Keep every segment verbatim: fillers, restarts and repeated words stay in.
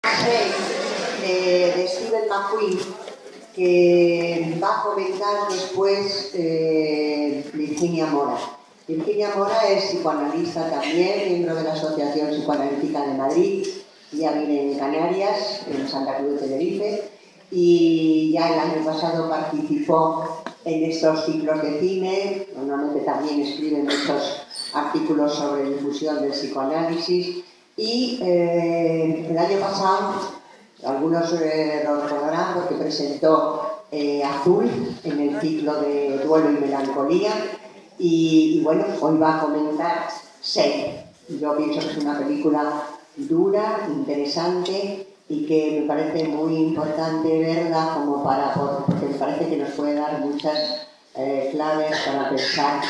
de, de Stephen McQueen, que va a comentar después eh, Virginia Mora. Virginia Mora es psicoanalista también, miembro de la Asociación Psicoanalítica de Madrid, ya vive en Canarias, en Santa Cruz de Tenerife, y ya el año pasado participó en estos ciclos de cine. Normalmente también escribe muchos artículos sobre difusión del psicoanálisis, y eh, el año pasado, algunos eh, lo recordarán porque presentó eh, Azul en el ciclo de Duelo y Melancolía, y, y bueno, hoy va a comentar Seid. Yo pienso que es una película dura, interesante, y que me parece muy importante verla como para, porque me parece que nos puede dar muchas eh, claves para pensar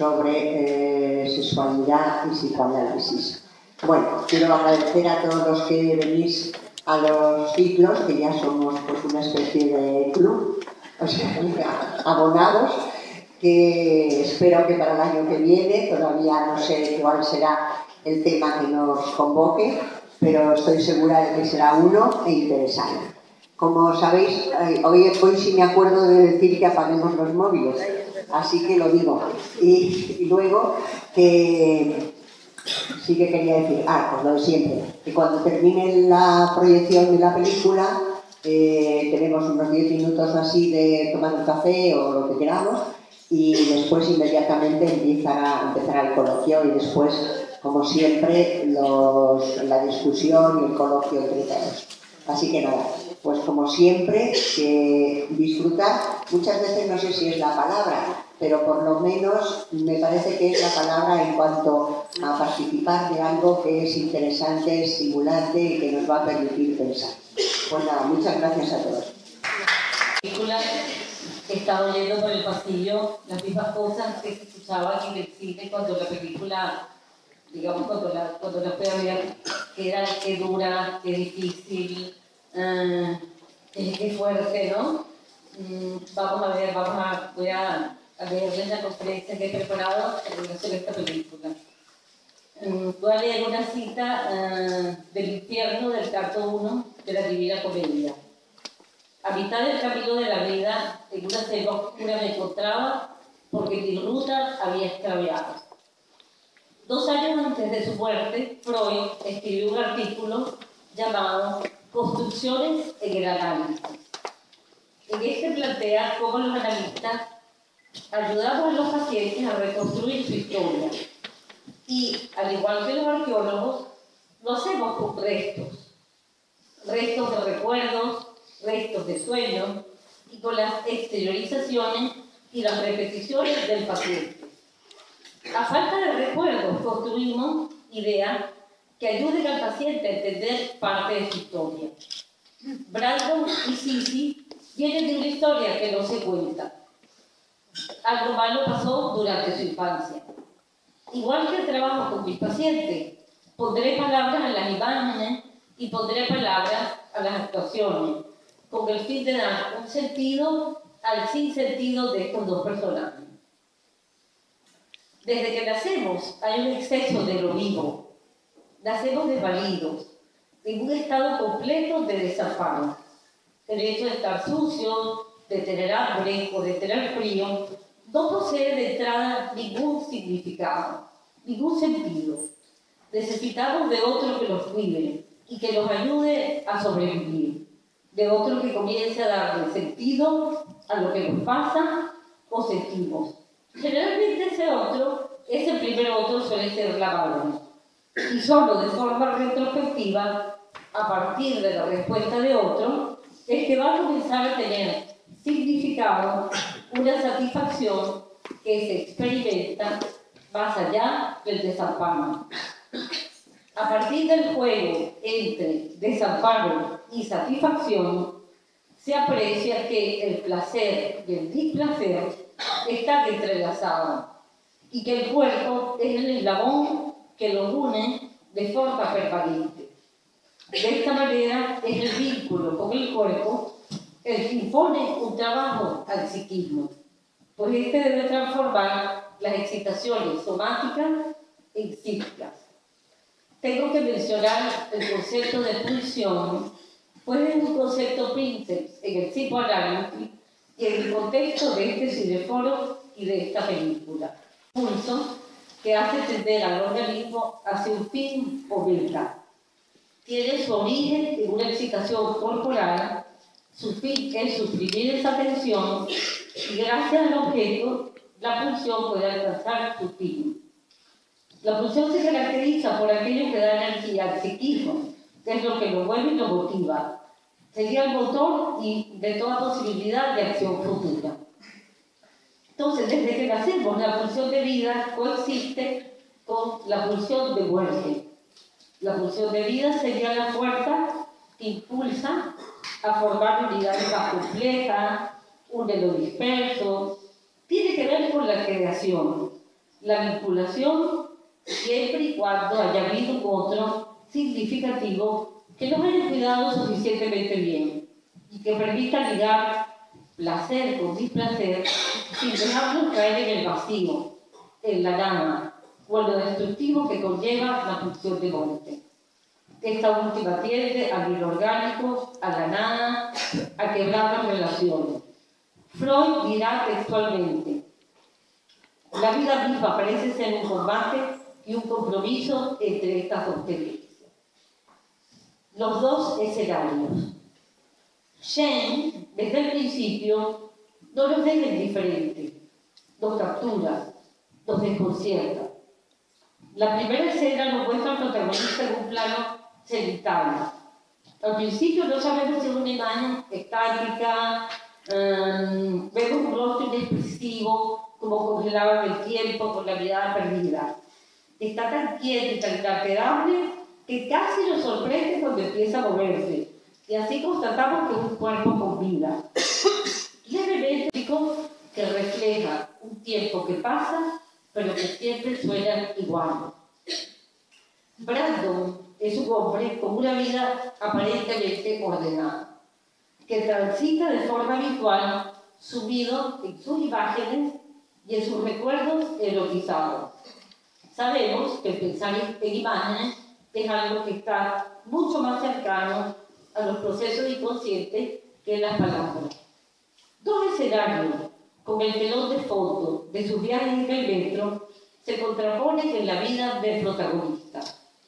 sobre eh, sexualidad y psicoanálisis. Bueno, quiero agradecer a todos los que venís a los ciclos, que ya somos pues una especie de club, o sea, abonados, que espero que para el año que viene, todavía no sé cuál será el tema que nos convoque, pero estoy segura de que será uno e interesante. Como sabéis, hoy, hoy sí me acuerdo de decir que apaguemos los móviles, así que lo digo. Y, y luego que sí que quería decir, ah, pues lo de siempre, que cuando termine la proyección de la película eh, tenemos unos diez minutos así de tomar un café o lo que queramos, y después inmediatamente empezará, empezará el coloquio, y después, como siempre, los, la discusión y el coloquio entre todos. Así que nada, pues como siempre, que disfrutar, muchas veces no sé si es la palabra, pero por lo menos me parece que es la palabra en cuanto a participar de algo que es interesante, estimulante y que nos va a permitir pensar. Pues nada, muchas gracias a todos. He estado oyendo por el pasillo las mismas cosas que se escuchaban en el cine cuando la película, digamos, cuando la, cuando la fui a ver, que era qué dura, qué difícil, uh, qué fuerte, ¿no? Mm, vamos a ver, vamos a, voy a, a leerles la conferencia que he preparado en relación a esta película. Um, voy a leer una cita uh, del infierno del canto uno de la Divina Comedia. A mitad del camino de la vida, en una selva oscura me encontraba porque mi ruta había extraviado. Dos años antes de su muerte, Freud escribió un artículo llamado Construcciones en el análisis. En este plantea cómo los analistas ayudamos a los pacientes a reconstruir su historia. Y, al igual que los arqueólogos, lo hacemos con restos. Restos de recuerdos, restos de sueños, y con las exteriorizaciones y las repeticiones del paciente. A falta de recuerdos, construimos ideas que ayuden al paciente a entender parte de su historia. Brandon y Sisi vienen de una historia que no se cuenta. Algo malo pasó durante su infancia. Igual que el trabajo con mis pacientes, pondré palabras a las imágenes y pondré palabras a las actuaciones, con el fin de dar un sentido al sinsentido de estos dos personajes. Desde que nacemos hay un exceso de lo vivo. Nacemos desvalidos, en un estado completo de desamparo. El hecho de estar sucios, de tener hambre o de tener frío, no posee de entrada ningún significado, ningún sentido. Necesitamos de otro que los cuide y que nos ayude a sobrevivir, de otro que comience a darle sentido a lo que nos pasa o sentimos. Generalmente ese otro, ese primer otro suele ser la madre, y solo de forma retrospectiva, a partir de la respuesta de otro, es que va a comenzar a tener significado una satisfacción que se experimenta más allá del desamparo. A partir del juego entre desamparo y satisfacción, se aprecia que el placer y el displacer están entrelazados y que el cuerpo es el eslabón que los une de forma permanente. De esta manera es el vínculo con el cuerpo el que impone un trabajo al psiquismo, pues este debe transformar las excitaciones somáticas en psíquicas. tengo que mencionar el concepto de pulsión, pues es un concepto princeps en el psicoanálisis y en el contexto de este cineforo y de esta película. Pulso que hace tender al organismo hacia un fin o meta. Tiene su origen en una excitación corporal, su fin es suprimir esa tensión y gracias al objeto la pulsión puede alcanzar su fin. La pulsión se caracteriza por aquello que da energía al psiquismo, que es lo que lo mueve y lo motiva. Sería el motor y de toda posibilidad de acción futura. Entonces, desde que nacemos, la pulsión de vida coexiste con la pulsión de muerte. La pulsión de vida sería la fuerza que impulsa a formar unidades más complejas, une lo disperso. Tiene que ver con la creación, la vinculación, siempre y cuando haya habido otro significativo que nos haya cuidado suficientemente bien y que permita ligar placer con displacer sin dejarnos caer en el vacío, en la nada o en lo destructivo que conlleva la pulsión de muerte. Esta última tiende al inorgánico, a la nada, a quebrar las relaciones. Freud dirá textualmente: la vida misma parece ser un combate y un compromiso entre estas dos tendencias. Los dos escenarios. Shane, desde el principio, no los deja indiferentes, los captura, los desconcierta. La primera escena nos muestra al protagonista en un plano cenital. Al principio no sabemos si es una imagen estática, um, vemos un rostro inexpresivo, como congelado en el tiempo, con la mirada perdida. Está tan quieto y tan inalterable que casi nos sorprende cuando empieza a moverse. Y así constatamos que es un cuerpo con vida. Levemente que refleja un tiempo que pasa, pero que siempre suena igual. Brandon es un hombre con una vida aparentemente ordenada, que transita de forma habitual, sumido en sus imágenes y en sus recuerdos erotizados. Sabemos que pensar en imágenes es algo que está mucho más cercano a los procesos inconscientes que las palabras. Dos escenarios con el telón de fondo de sus viajes en el metro se contraponen en la vida del protagonista.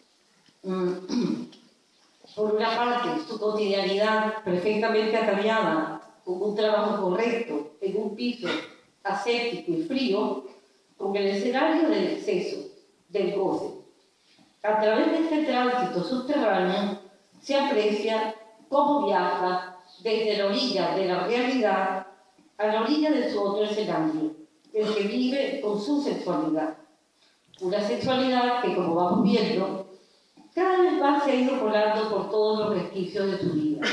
Por una parte, su cotidianidad perfectamente ataviada, con un trabajo correcto, en un piso aséptico y frío, con el escenario del exceso, del goce. A través de este tránsito subterráneo se aprecia cómo viaja desde la orilla de la realidad a la orilla de su otro escenario, el que vive con su sexualidad. Una sexualidad que, como vamos viendo, cada vez más se ha ido colando por todos los resquicios de su vida.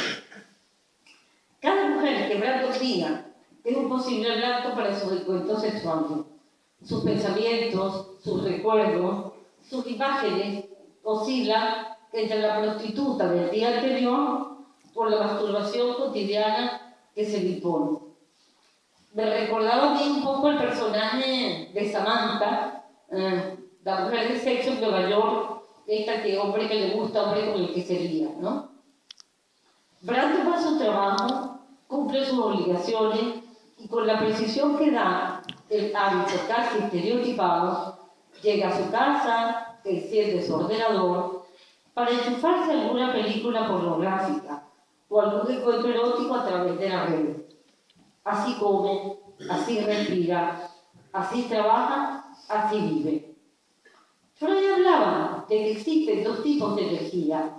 Cada mujer que Brandon cría es un posible blanco para sus encuentros sexuales. Sus pensamientos, sus recuerdos, sus imágenes oscilan entre la prostituta del día anterior por la masturbación cotidiana que se le impone. Me recordaba a mí un poco el personaje de Samantha, eh, la mujer de sexo en Nueva York, esta que hombre que le gusta, hombre con el que sería, ¿no? Brandon va a su trabajo, cumple sus obligaciones y con la precisión que da el hábito casi estereotipado, llega a su casa, enciende su ordenador para enchufarse alguna película pornográfica o algún encuentro erótico a través de la red. Así come, así respira, así trabaja, así vive. Freud hablaba de que existen dos tipos de energía.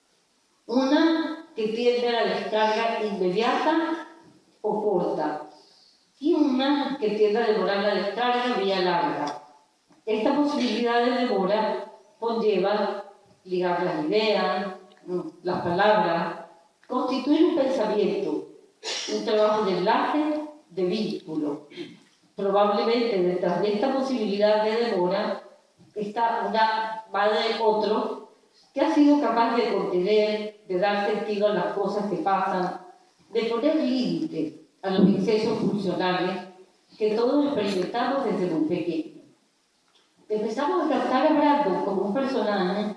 Una que tiende a la descarga inmediata o corta, y una que tiende a demorar la descarga vía larga. Esta posibilidad de demora conlleva ligar las ideas, las palabras, constituir un pensamiento, un trabajo de enlace, de vínculo. Probablemente detrás de esta posibilidad de demora está una madre de otro que ha sido capaz de contener, de dar sentido a las cosas que pasan, de poner límites a los excesos funcionales que todos experimentamos desde muy pequeños. Empezamos a captar a Brandon como un personaje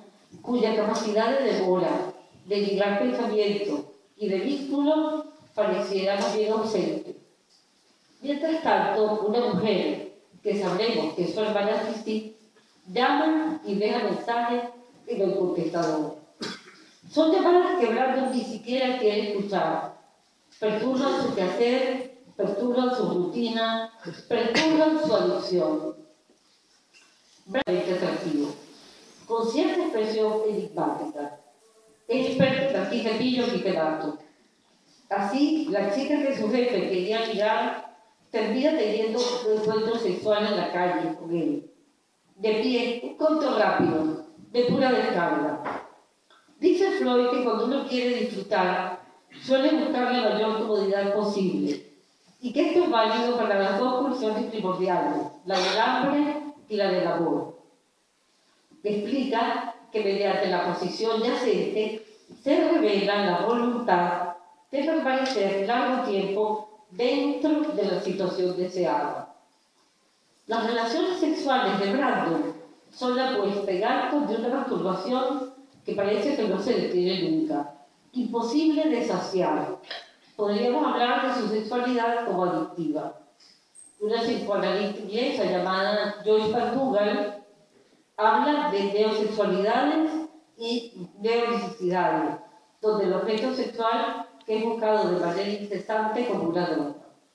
cuya capacidad de demora, de ligar pensamiento y de vínculo pareciera más bien ausente. Mientras tanto, una mujer, que sabremos que es su hermana Sisi, llama y deja mensajes en el contestador. Son llamadas que Brandon ni siquiera quiere escuchar. Perturban su quehacer, perturban su rutina, perturban su adicción. Brandon es atractivo, con cierta expresión enigmática. Es experto en taquilla pillos y pedatos. Así, la chica que su jefe quería mirar termina teniendo un encuentro sexual en la calle con él. De pie, un conto rápido, de pura descarga. Dice Freud que cuando uno quiere disfrutar, suele buscar la mayor comodidad posible, y que esto es válido para las dos pulsiones primordiales, la del hambre y la del amor. Explica que mediante la posición yacente se revela la voluntad de permanecer largo tiempo dentro de la situación deseada. Las relaciones sexuales de Brandon son la puesta en alto de una masturbación que parece que no se detiene nunca, imposible de saciar. Podríamos hablar de su sexualidad como adictiva. Una psicoanalista inglesa llamada Joyce McDougall habla de neosexualidades y neonecesidades, donde el objeto sexual es buscado de manera incesante como una droga.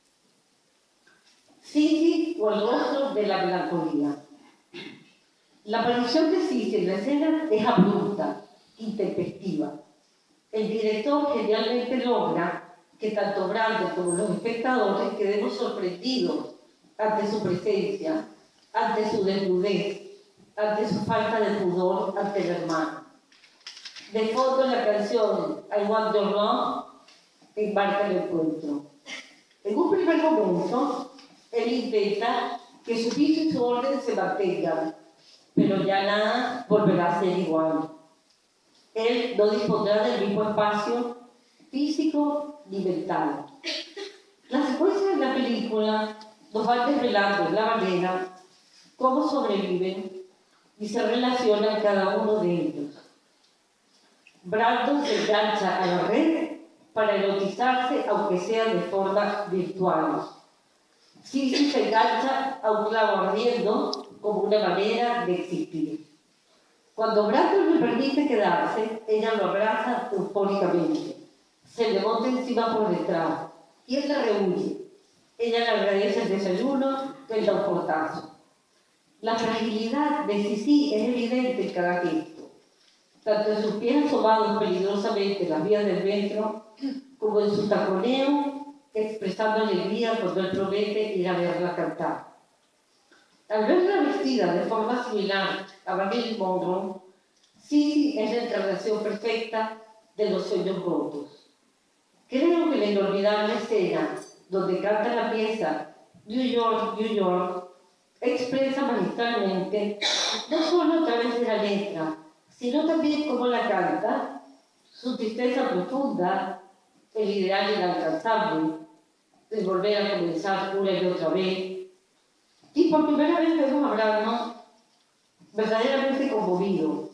Sisi o el rostro de la melancolía. La aparición de Sisi en la escena es abrupta, intempestiva. El director generalmente logra que tanto Brandon como los espectadores quedemos sorprendidos ante su presencia, ante su desnudez, ante su falta de pudor ante el hermano. De fondo la canción I Want Your Love enmarca el encuentro. En un primer momento, él intenta que su vicio y su orden se mantengan, pero ya nada volverá a ser igual. Él no dispondrá del mismo espacio físico ni mental. Las secuencias de la película nos van desvelando la manera cómo sobreviven y se relacionan cada uno de ellos. Brandon se engancha a la red para erotizarse, aunque sea de forma virtual. Sisi se engancha a un clavo ardiendo como una manera de existir. Cuando Brandon le permite quedarse, ella lo abraza eufóricamente. Se le monta encima por detrás y él la rehuye. Ella le agradece el desayuno, él da un portazo. La fragilidad de Sisi es evidente en cada gesto, tanto en sus pies asomados peligrosamente en las vías del metro, como en su taconeo, expresando alegría cuando él promete ir a verla cantar. Al verla vestida de forma similar a Marilyn Monroe, Sisi es la encarnación perfecta de los sueños rotos. Creo que la inolvidable escena donde canta la pieza New York, New York, expresa magistralmente, no solo a través de la letra, sino también cómo la canta, su tristeza profunda, el ideal inalcanzable, el volver a comenzar una y otra vez. Y por primera vez vemos a Brandon verdaderamente conmovido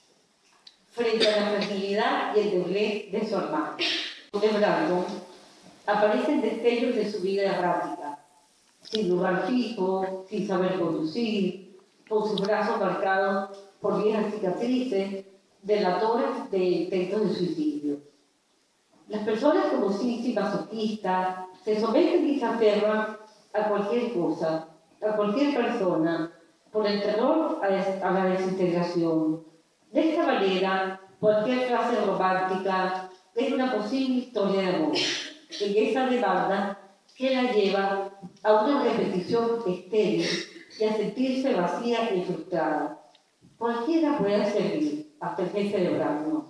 frente a la fragilidad y el doblez de su hermano. De Brandon aparecen destellos de su vida errática, sin lugar fijo, sin saber conducir, con sus brazos marcados por viejas cicatrices, delatoras de intentos de suicidio. Las personas como Sisi, masoquistas, se someten y se aferran a cualquier cosa, a cualquier persona, por el terror a la desintegración. De esta manera, cualquier frase romántica es una posible historia de amor, en esa demanda que la lleva a una repetición estéril y a sentirse vacía y frustrada. Cualquiera puede servir, hasta el jefe de Brandon.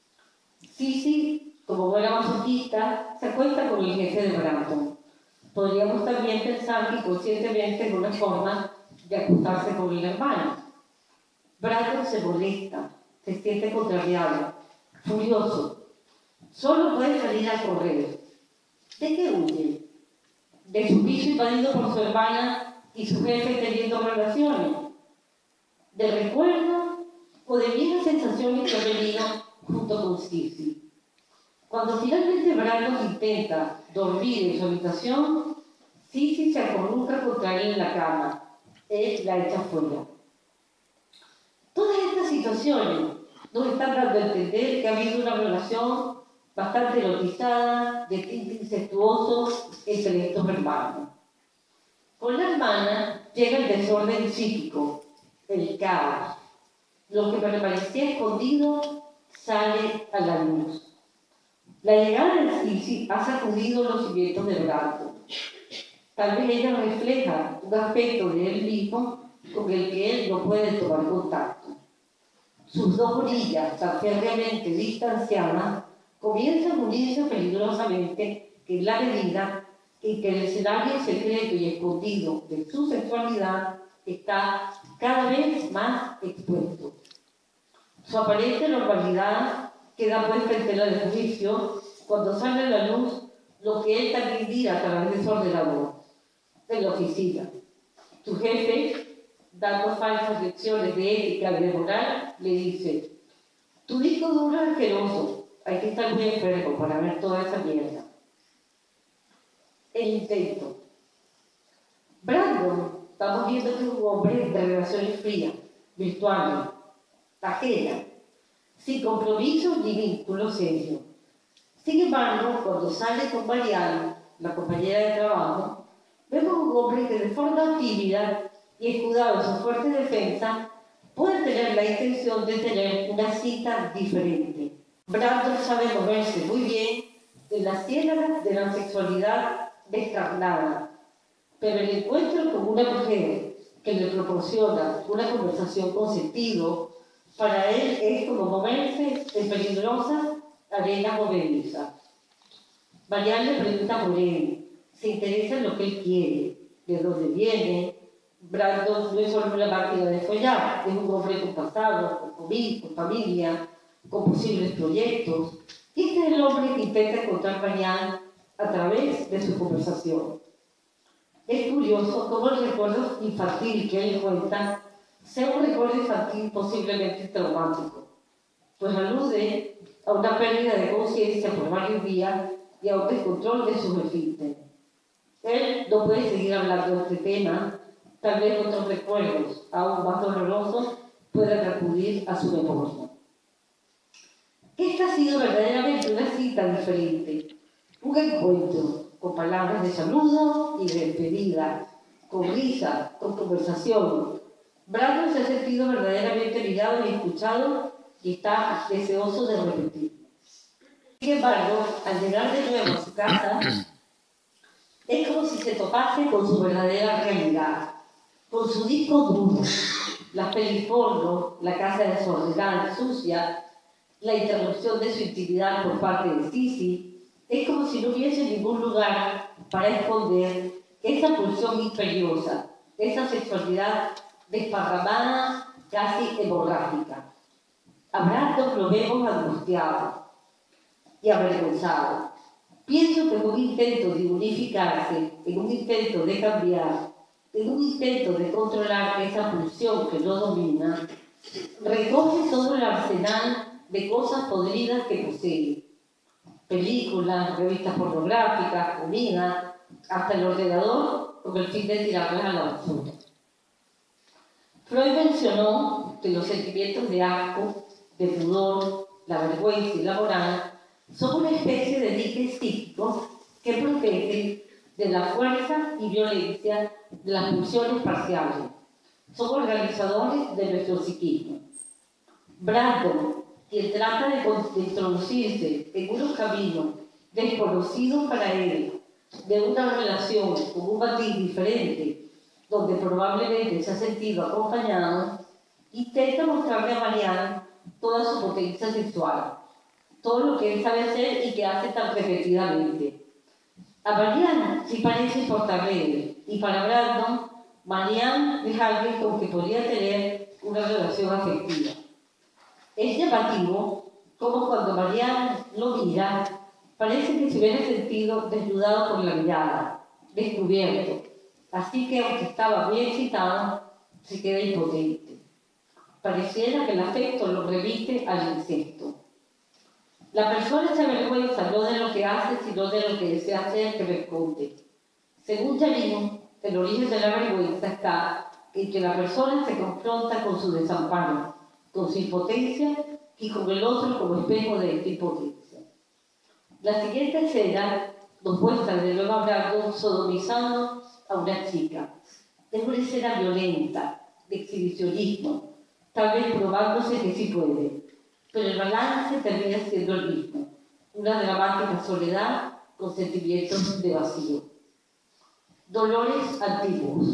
Sisi, como buena masoquista, se acuesta con el jefe de Brandon. Podríamos también pensar que conscientemente es una forma de acostarse con el hermano. Brandon se molesta, se siente contrariado, furioso. Solo puede salir a correr. ¿De qué huye? ¿De su piso invadido por su hermana y su jefe teniendo relaciones? ¿De recuerdo o de viejas sensaciones relaciones que han venido junto con Sisi. Cuando finalmente Brandon intenta dormir en su habitación, Sisi se acurruca contra él en la cama. Él la echa fuera. Todas estas situaciones nos están dando a entender que ha habido una relación bastante erotizada, de tinte incestuoso entre estos hermanos. Con la hermana llega el desorden psíquico, el caos. Lo que permanecía escondido sale a la luz. La llegada de Sisi ha sacudido los cimientos de Brandon. Tal vez ella refleja un aspecto de él mismo con el que él no puede tomar contacto. Sus dos orillas, tan férreamente distanciadas, comienzan a unirse peligrosamente en la medida en que el escenario secreto y escondido de su sexualidad está cada vez más expuesto. Su aparente normalidad queda puesta en tela de juicio cuando sale a la luz lo que él también dirá a través de su ordenador, de la oficina. Su jefe, dando falsas lecciones de ética y de moral, le dice: tu disco duro es asqueroso, hay que estar muy enfermo para ver toda esa mierda. El intento. Brandon, estamos viendo que es un hombre de relaciones frías, virtuales, ajenas, sin compromiso ni vínculo serio. Sin embargo, cuando sale con Mariana, la compañera de trabajo, vemos un hombre que de forma tímida y escudado en su fuerte defensa puede tener la intención de tener una cita diferente. Brandon sabe moverse muy bien en la ciénaga de la sexualidad descarnada, pero el encuentro con una mujer que le proporciona una conversación con sentido, para él es como moverse en peligrosas arenas movedizas. Mariana le pregunta por él, se interesa en lo que él quiere, de dónde viene. Brandon no es solo una máquina de follar, es un hombre con pasado, con COVID, con familia, con posibles proyectos. Y este es el hombre que intenta encontrar Mariana a través de su conversación. Es curioso cómo el recuerdo infantil que él cuenta sea un recuerdo infantil posiblemente traumático, pues alude a una pérdida de conciencia por varios días y a un descontrol de sus esfínteres. Él no puede seguir hablando de este tema, tal vez otros recuerdos aún más dolorosos puedan acudir a su memoria. Esta ha sido verdaderamente una cita diferente, un encuentro con palabras de saludo y de despedida, con risa, con conversación. Brandon se ha sentido verdaderamente mirado y escuchado y está deseoso de repetir. Sin embargo, al llegar de nuevo a su casa, es como si se topase con su verdadera realidad, con su disco duro, las pelis porno, la casa desordenada, sucia, la interrupción de su intimidad por parte de Sisi. Es como si no hubiese ningún lugar para esconder esa pulsión imperiosa, esa sexualidad desparramada, casi hemorrágica. A Brandon lo vemos angustiado y avergonzado. Pienso que en un intento de unificarse, en un intento de cambiar, en un intento de controlar esa pulsión que lo domina, recoge todo el arsenal de cosas podridas que posee. Películas, revistas pornográficas, comida, hasta el ordenador, con el fin de tirarlas a la basura. Freud mencionó que los sentimientos de asco, de pudor, la vergüenza y la moral son una especie de diques psíquicos que protegen de la fuerza y violencia de las pulsiones parciales. Son organizadores de nuestro psiquismo. Brandon, quien trata de, de introducirse en unos caminos desconocidos para él, de una relación con un matiz diferente, donde probablemente se ha sentido acompañado, intenta mostrarle a Mariana toda su potencia sexual, todo lo que él sabe hacer y que hace tan repetidamente. A Mariana sí parece importarle él, y para Brandon, Mariana es alguien con que podría tener una relación afectiva. Es llamativo como cuando Mariana lo mira, parece que se hubiera sentido desnudado por la mirada, descubierto, así que aunque estaba muy excitado, se queda impotente. Pareciera que el afecto lo remite remite al incesto. La persona se avergüenza no de lo que hace, sino de lo que desea hacer que responde. Según Jardín, el origen de la vergüenza está en que la persona se confronta con su desamparo, con su impotencia y con el otro como espejo de esta impotencia. La siguiente escena nos muestra de nuevo a Brandon sodomizando a una chica. Es una escena violenta, de exhibicionismo, tal vez probándose que sí puede, pero el balance termina siendo el mismo, una dramática soledad con sentimientos de vacío. Dolores antiguos.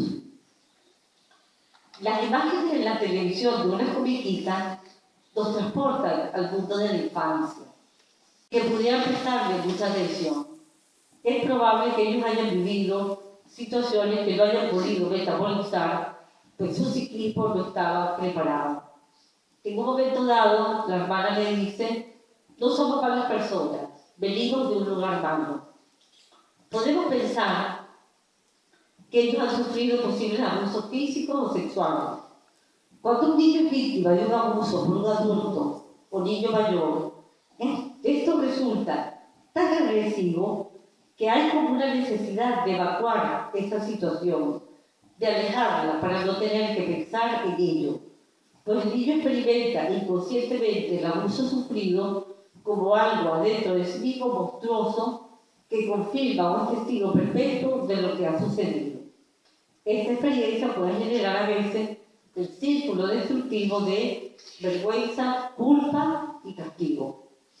Las imágenes en la televisión de una comiquita nos transportan al mundo de la infancia, que pudieran prestarle mucha atención. Es probable que ellos hayan vivido situaciones que no hayan podido metabolizar, pues su psiquismo no estaba preparado. En un momento dado, la hermana le dice: no somos malas personas, venimos de un lugar malo. Podemos pensar que ellos han sufrido posibles abusos físicos o sexuales. Cuando un niño es víctima de un abuso por un adulto o niño mayor, esto resulta tan agresivo que hay como una necesidad de evacuar esta situación, de alejarla para no tener que pensar en ello. Pues el niño experimenta inconscientemente el abuso sufrido como algo adentro de sí mismo monstruoso que confirma un testigo perfecto de lo que ha sucedido. Esta experiencia puede generar a veces el círculo destructivo de vergüenza, culpa y castigo.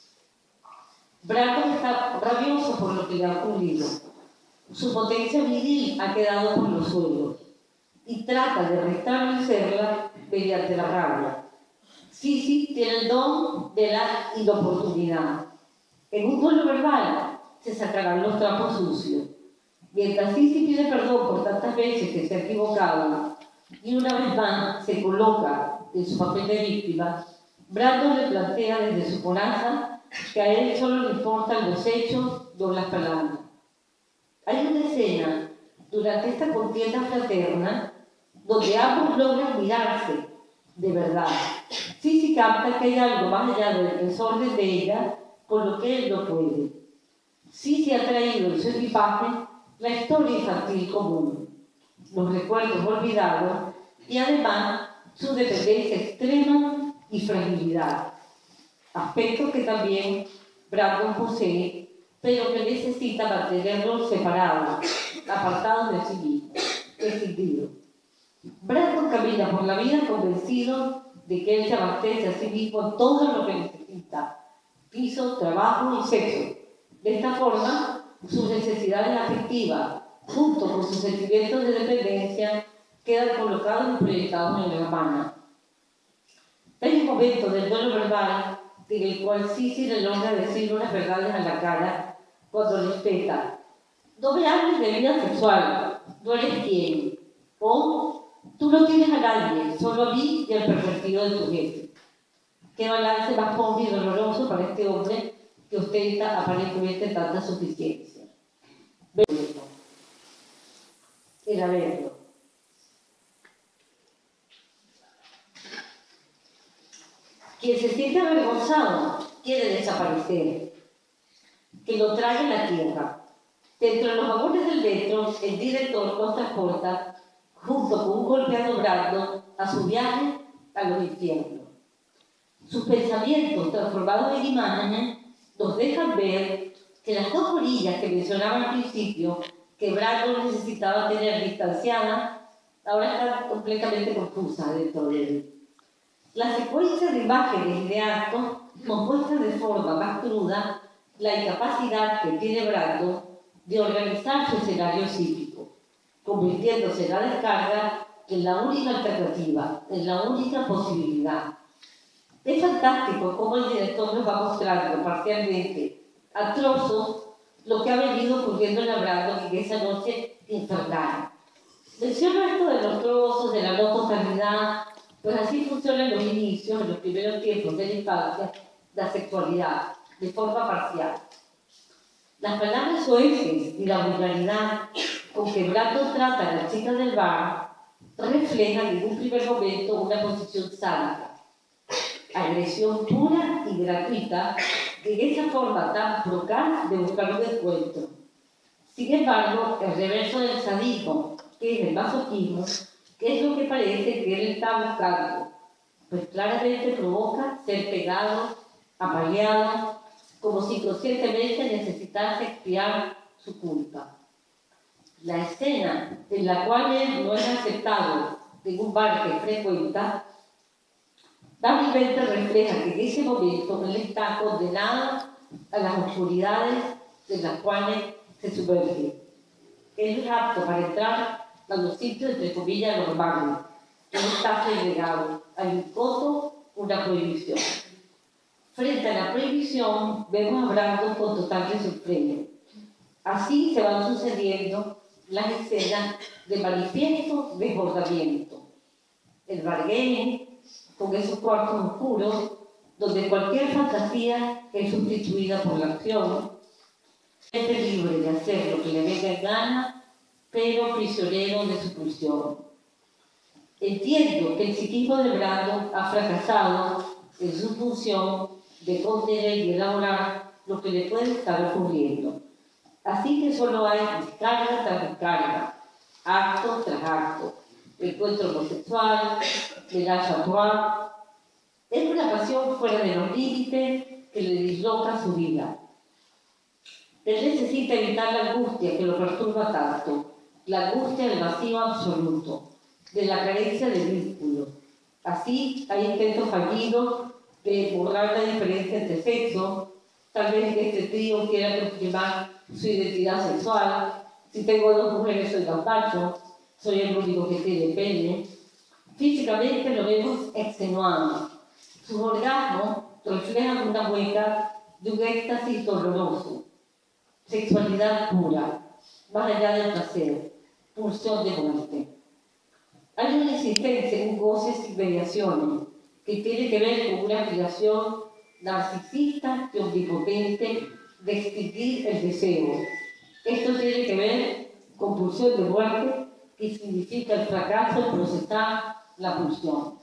Brandon está rabioso por lo que le ha ocurrido. Su potencia viril ha quedado por los suelos y trata de restablecerla mediante la rabia. Sisi tiene el don de la inoportunidad. En un duelo verbal se sacarán los trapos sucios. Mientras Sisi pide perdón por tantas veces que se ha equivocado y una vez más se coloca en su papel de víctima, Brandon le plantea desde su coraza que a él solo le importan los hechos, no las palabras. Hay una escena durante esta contienda fraterna donde ambos logran mirarse de verdad. Sisi capta que hay algo más allá del desorden de ella con lo que él no puede. Sisi ha traído en su equipaje la historia infantil común, los recuerdos olvidados y además su dependencia extrema y fragilidad, aspectos que también Brandon posee, pero que necesita mantenerlos separados, apartados de sí mismo, escindidos. Brandon camina por la vida convencido de que él se abastece a sí mismo todo lo que necesita: piso, trabajo y sexo. De esta forma, sus necesidades afectivas, junto con sus sentimientos de dependencia, quedan colocados y proyectados en la hermana. Hay un momento del duelo verbal en el cual Sisi le logra decir unas verdades a la cara cuando le espeta: no me hables de vida sexual, no eres quien. O tú no tienes a nadie, solo a mí y al pervertido de tu jefe. Qué balance más pobre y doloroso para este hombre que ostenta aparentemente tanta suficiencia. Verlo. Era verlo. Quien se siente avergonzado quiere desaparecer, que lo trague la tierra. Dentro de los vagones del metro, el director nos transporta, junto con un golpeado Brandon, a su viaje a los infiernos. Sus pensamientos, transformados en imágenes, nos dejan ver que las dos orillas que mencionaba al principio, que Brandon necesitaba tener distanciadas, ahora están completamente confusas dentro de él. La secuencia de imágenes y de actos nos muestra de forma más cruda la incapacidad que tiene Brandon de organizar su escenario psíquico, convirtiéndose en la descarga en la única alternativa, en la única posibilidad. Es fantástico cómo el director nos va mostrando parcialmente, a trozos, lo que ha venido ocurriendo en Brandon en esa noche infernal. Menciono esto de los trozos, de la no totalidad, pues así funcionan los inicios, en los primeros tiempos de la infancia, la sexualidad, de forma parcial. Las palabras soeces y la vulgaridad con que Brandon trata a las chicas del bar reflejan en un primer momento una posición sádica. agresión pura y gratuita, en esa forma tan procaz de buscar un encuentro. Sin embargo, el reverso del sadismo, que es el masoquismo, ¿qué es lo que parece que él está buscando? Pues claramente provoca ser pegado, apaleado, como si conscientemente necesitase expiar su culpa. La escena en la cual él no es aceptado en un bar que frecuenta, tácitamente refleja que en ese momento él está condenado a las oscuridades de las cuales se sumerge. Él es apto para entrar a los sitios, entre comillas, normales. Él está segregado. Hay un coto, una prohibición. Frente a la prohibición, vemos a Brando con total desenfreno. Así se van sucediendo las escenas de manifiesto desbordamiento. El barguén, con esos cuartos oscuros, donde cualquier fantasía es sustituida por la acción, es libre de hacer lo que le venga en gana, pero prisionero de su pulsión. Entiendo que el psiquismo de Brando ha fracasado en su función de contener y elaborar lo que le puede estar ocurriendo. Así que solo hay descarga tras descarga, acto tras acto, encuentro homosexual, menage à trois. Es una pasión fuera de los límites que le disloca su vida. Él necesita evitar la angustia que lo perturba tanto, la angustia del vacío absoluto, de la carencia de vínculo. Así hay intentos fallidos de borrar la diferencia entre sexo, tal vez que este trío quiera confirmar su identidad sexual. Si tengo dos mujeres soy gazpacho, soy el único que tiene pene. Físicamente lo vemos extenuado. Sus orgasmos reflejan una mueca de un éxtasis doloroso. Sexualidad pura, más allá del placer, pulsión de muerte. Hay una insistencia en un goce sin mediaciones, que tiene que ver con una aspiración narcisista y omnipotente de extinguir el deseo. Esto tiene que ver con pulsión de muerte, que significa el fracaso de procesar la pulsión.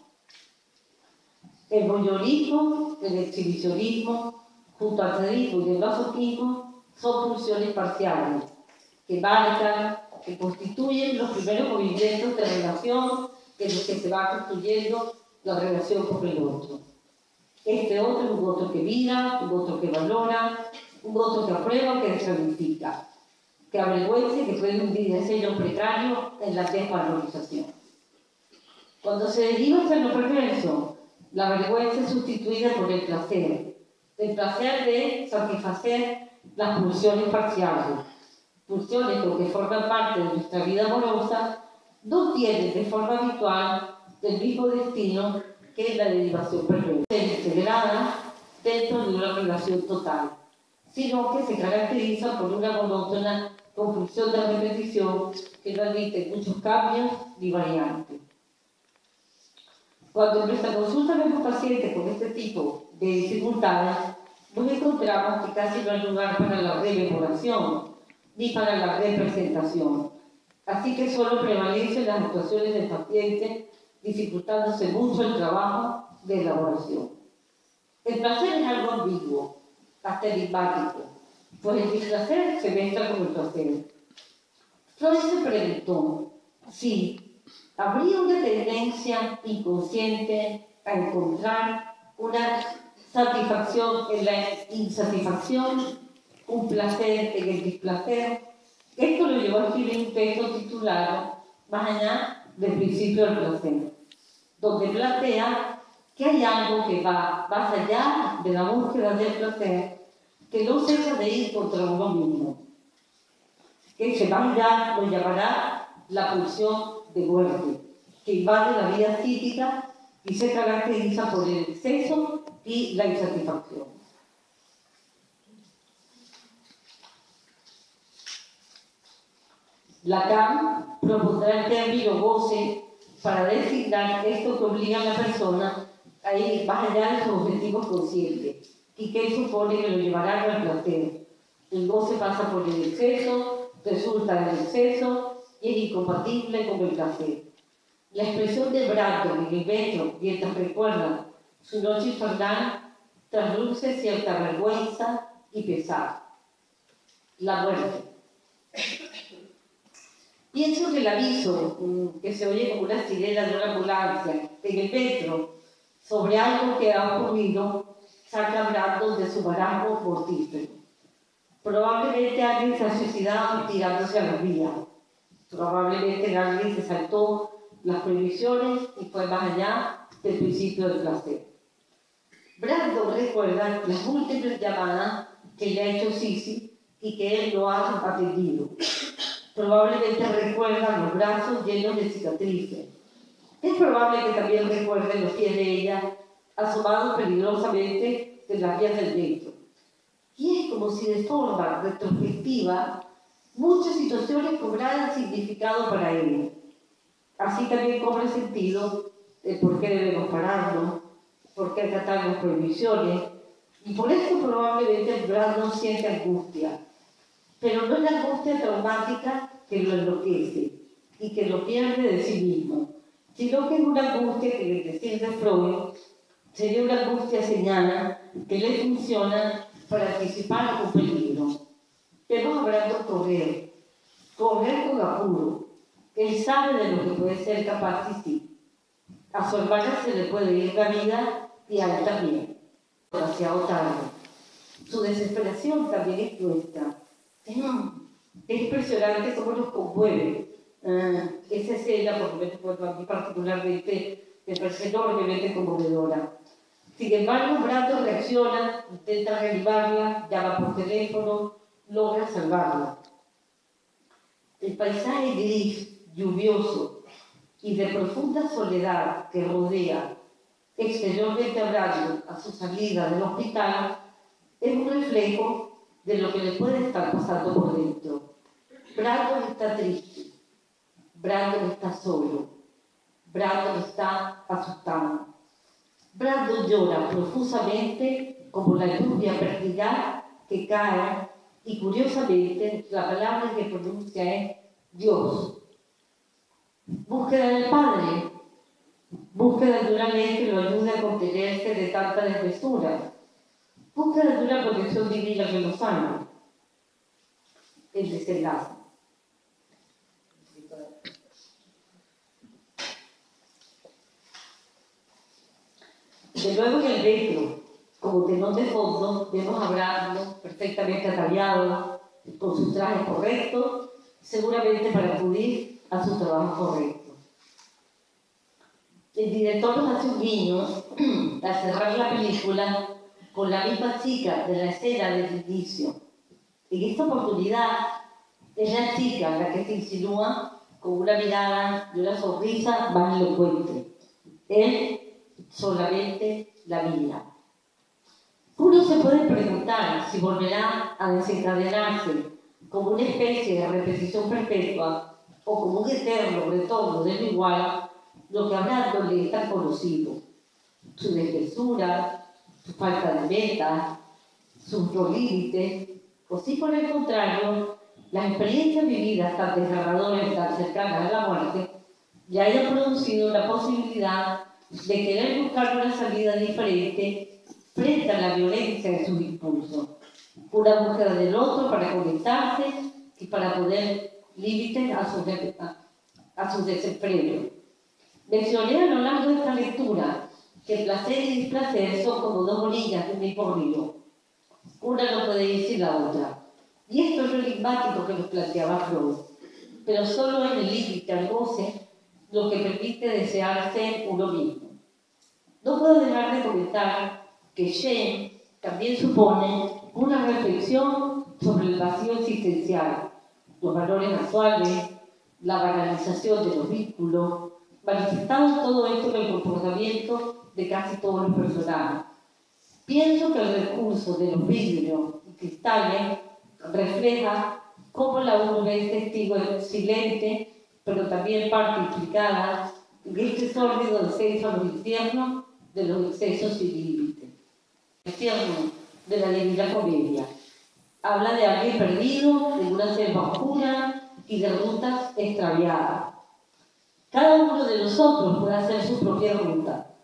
El voyeurismo, el exhibicionismo, junto al sadismo y el masoquismo, son pulsiones parciales, que marcan, que constituyen los primeros movimientos de relación en los que se va construyendo la relación con el otro. Este otro es un otro que mira, un otro que valora, un otro que aprueba, que descalifica, que avergüenza y que puede hundir el sello precario en la desvalorización. Cuando se deriva hacia lo perverso, la vergüenza es sustituida por el placer, el placer de satisfacer las pulsiones parciales, pulsiones que forman parte de nuestra vida amorosa, no tienen de forma habitual el mismo destino que la derivación perversa, integrada dentro de una relación total, sino que se caracteriza por una monótona compulsión de repetición que no admite muchos cambios ni variantes. Cuando en nuestra consulta vemos pacientes con este tipo de dificultades, nos encontramos que casi no hay lugar para la rememoración ni para la representación. Así que solo prevalecen las actuaciones del paciente, dificultándose mucho el trabajo de elaboración. El placer es algo ambiguo, hasta enigmático, pues el displacer se mezcla con el placer. Freud se preguntó si habría una tendencia inconsciente a encontrar una satisfacción en la insatisfacción, un placer en el displacer. Esto lo llevó a escribir un texto titulado Más allá del principio del placer, donde plantea que hay algo que va más allá de la búsqueda del placer, que no cesa de ir contra uno mismo. Ese más allá lo llamará la pulsión de muerte, que invade la vida psíquica y se caracteriza por el exceso y la insatisfacción. Lacan propondrá el término goce para designar esto que obliga a la persona a ir más allá de sus objetivos conscientes y que él supone que lo llevarán al placer. El goce pasa por el exceso, resulta en el exceso y es incompatible con el placer. La expresión de Brando en el metro, mientras recuerda Su noche infernal trasluce cierta vergüenza y pesar. La muerte. Pienso que el aviso que se oye como una sirena de una ambulancia en el metro sobre algo que ha ocurrido saca a Brandon de su marasmo mortífero. Probablemente alguien se ha suicidado tirándose a la vía. Probablemente alguien se saltó las prohibiciones y fue más allá del principio del placer. Brandon recuerda las múltiples llamadas que le ha hecho Sisi y que él no ha atendido. Probablemente recuerda los brazos llenos de cicatrices. Es probable que también recuerde los pies de ella asomados peligrosamente en las vías del metro. Y es como si de forma retrospectiva muchas situaciones cobraran significado para ella. Así también cobra sentido el por qué debemos pararnos, por qué acatar las prohibiciones, y por eso probablemente Brandon siente angustia. Pero no es la angustia traumática que lo enloquece y que lo pierde de sí mismo, sino que es una angustia que, decía Freud, sería una angustia señala que le funciona para anticipar un peligro. Vemos a Brandon correr, correr con apuro. Él sabe de lo que puede ser capaz y sí. A su hermana se le puede ir la vida y a él también, demasiado tarde. Su desesperación también es nuestra. Es impresionante cómo nos conmueve uh, esa escena, por lo menos a mí particularmente me parece enormemente conmovedora. Sin embargo, Brandon reacciona, intenta reanimarla, llama por teléfono, logra salvarla. El paisaje gris, lluvioso y de profunda soledad que rodea exteriormente a Brandon a su salida del hospital es un reflejo de lo que le puede estar pasando por dentro. Brandon está triste, Brandon está solo, Brandon está asustado. Brandon llora profusamente como la lluvia vertical que cae y curiosamente la palabra que pronuncia es Dios. Búsqueda del Padre, búsqueda de una ley que lo ayude a contenerse de tanta desmesura, búsqueda de una protección divina que lo sana. El desenlace. De nuevo en el metro, como telón de fondo, vemos a Brandon perfectamente ataviado, con sus trajes correctos, seguramente para acudir a su trabajo correcto. El director nos hace un guiño al cerrar la película con la misma chica de la escena del inicio. En esta oportunidad es la chica la que se insinúa con una mirada y una sonrisa más elocuente. Él solamente la mira. Uno se puede preguntar si volverá a desencadenarse como una especie de repetición perpetua o como un eterno retorno de lo igual, lo que a Brandon le es tan conocido. Su desmesura, su falta de meta, sus no límites, o si por el contrario, las experiencias vividas tan desgarradoras y tan cercanas a la muerte le hayan producido la posibilidad de querer buscar una salida diferente frente a la violencia de sus impulsos, una búsqueda del otro para conectarse y para poner límites a sus a, a su desenfreno. Mencioné a lo largo de esta lectura que placer y displacer son como dos orillas de un mismo río. Una no puede ir sin la otra. Y esto es lo enigmático que nos planteaba Freud, pero solo en el límite al goce lo que permite desear ser uno mismo. No puedo dejar de comentar que Shame también supone una reflexión sobre el vacío existencial, los valores actuales, la banalización de los vínculos, manifestado todo esto en el comportamiento de casi todos los personajes. Pienso que el recurso de los vidrios y cristales refleja cómo la urbe es testigo silente, pero también parte implicada en este sórdido descenso a los infiernos de los excesos sin límite. El infierno de la Divina Comedia habla de alguien perdido, de una selva oscura y de rutas extraviadas. Cada uno de nosotros puede hacer su propia ruta,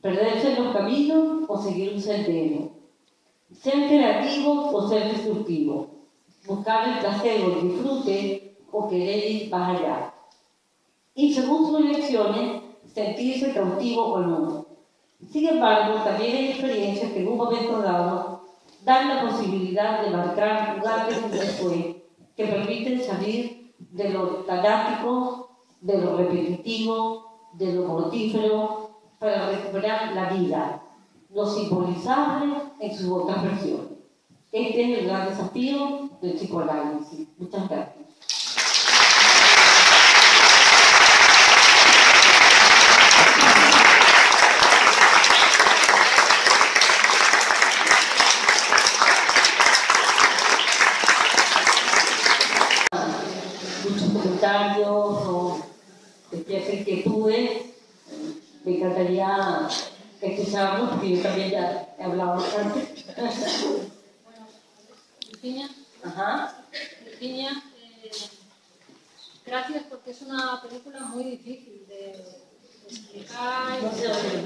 perderse en los caminos o seguir un sendero, ser creativo o ser destructivo, buscar el placer o el disfrute o querer ir más allá. Y según sus elecciones, sentirse cautivo o no. Sin embargo, también hay experiencias que en un momento dado dan la posibilidad de marcar un antes y un después, que permiten salir de lo taláctico, de lo repetitivo, de lo mortífero, para recuperar la vida, lo simbolizable en sus otras versiones. Este es el gran desafío del psicoanálisis. Muchas gracias. Muchos comentarios o despierta inquietudes. Me encantaría escucharlos, porque yo también ya he hablado bastante. Bueno, Virginia, Ajá. Virginia eh, gracias, porque es una película muy difícil de, de explicar. No sé dónde.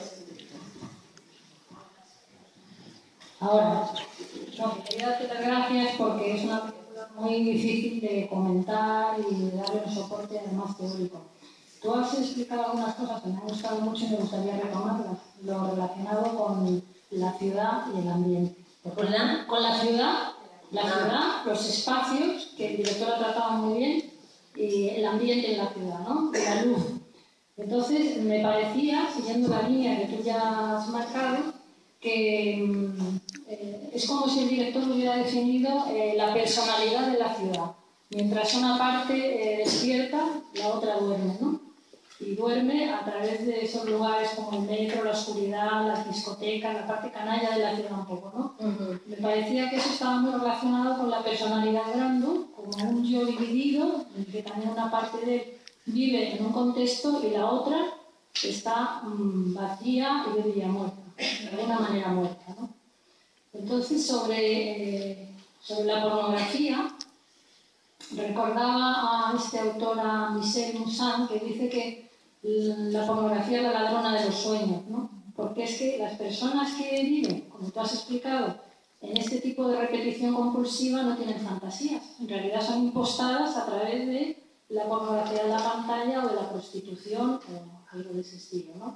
Ahora, no, quería darte las gracias porque es una película muy difícil de comentar y de darle un soporte además teórico. Tú has explicado algunas cosas que me han gustado mucho y me gustaría retomarlas, lo relacionado con la ciudad y el ambiente. ¿Con la? Con la ciudad, la ciudad, los espacios, que el director ha tratado muy bien, y el ambiente en la ciudad, ¿no? La luz. Entonces, me parecía, siguiendo la línea que tú ya has marcado, que eh, es como si el director hubiera definido eh, la personalidad de la ciudad. Mientras una parte eh, despierta, la otra duerme, ¿no? Y duerme a través de esos lugares como el metro, la oscuridad, las discotecas, la parte canalla de la ciudad un poco, ¿no? Uh-huh. Me parecía que eso estaba muy relacionado con la personalidad grande, como un yo dividido, en que también una parte de él vive en un contexto y la otra está mmm, vacía y de muerta, de alguna manera muerta, ¿no? Entonces, sobre, eh, sobre la pornografía, recordaba a esta autora Michelle Moussan, que dice que la pornografía es la ladrona de los sueños, ¿no? Porque es que las personas que viven, como tú has explicado, en este tipo de repetición compulsiva no tienen fantasías. En realidad son impostadas a través de la pornografía de la pantalla o de la prostitución o algo de ese estilo, ¿no?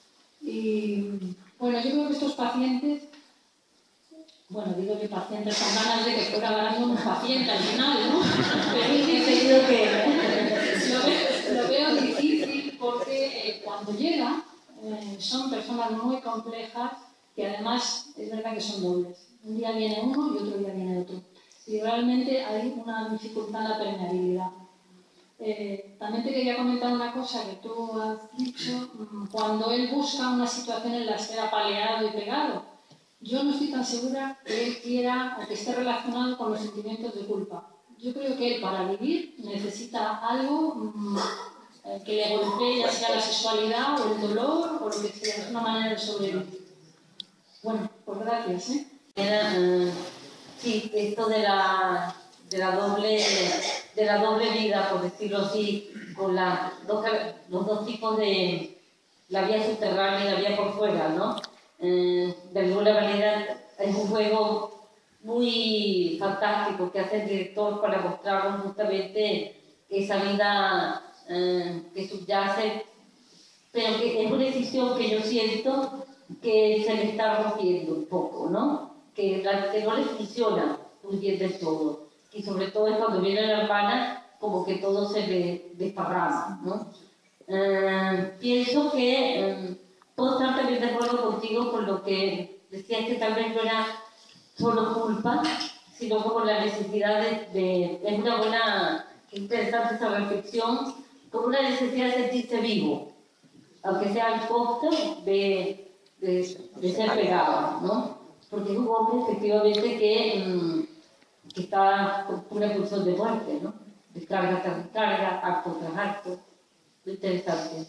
Y bueno, yo creo que estos pacientes, bueno, digo que pacientes con ganas de que fuera ganando un paciente al final, ¿no? Pero he seguido que lo veo, lo veo difícil porque eh, cuando llega eh, son personas muy complejas que además es verdad que son dobles. Un día viene uno y otro día viene otro. Y realmente hay una dificultad en la permeabilidad. Eh, también te quería comentar una cosa que tú has dicho. Cuando él busca una situación en la que era paleado y pegado, yo no estoy tan segura que él quiera o que esté relacionado con los sentimientos de culpa. Yo creo que él, para vivir, necesita algo mmm, que le golpee, ya sea la sexualidad o el dolor o lo que sea. Es una manera de sobrevivir. Bueno, pues gracias, ¿eh? Era, uh, sí, esto de la, de, la doble, de la doble vida, por decirlo así, con la, dos, los dos tipos de la vía subterránea y la vía por fuera, ¿no? Eh, de alguna manera es un juego muy fantástico que hace el director para mostrarnos justamente esa vida eh, que subyace, pero que es una decisión que yo siento que se le está rompiendo un poco, ¿no? Que, la, que no le funciona muy bien del todo, y sobre todo es cuando viene la hermana como que todo se le desparrama, ¿no? Eh, pienso que eh, puedo estar también de acuerdo contigo con lo que decías, que tal vez no era solo culpa, sino como la necesidad de, de es una buena, interesante esa reflexión, como una necesidad de sentirse vivo, aunque sea al costo de, de, de ser pegado, ¿no? Porque es un hombre efectivamente que, mmm, que está con una pulsión de muerte, ¿no? Descarga tras descarga, acto tras acto. Muy interesante.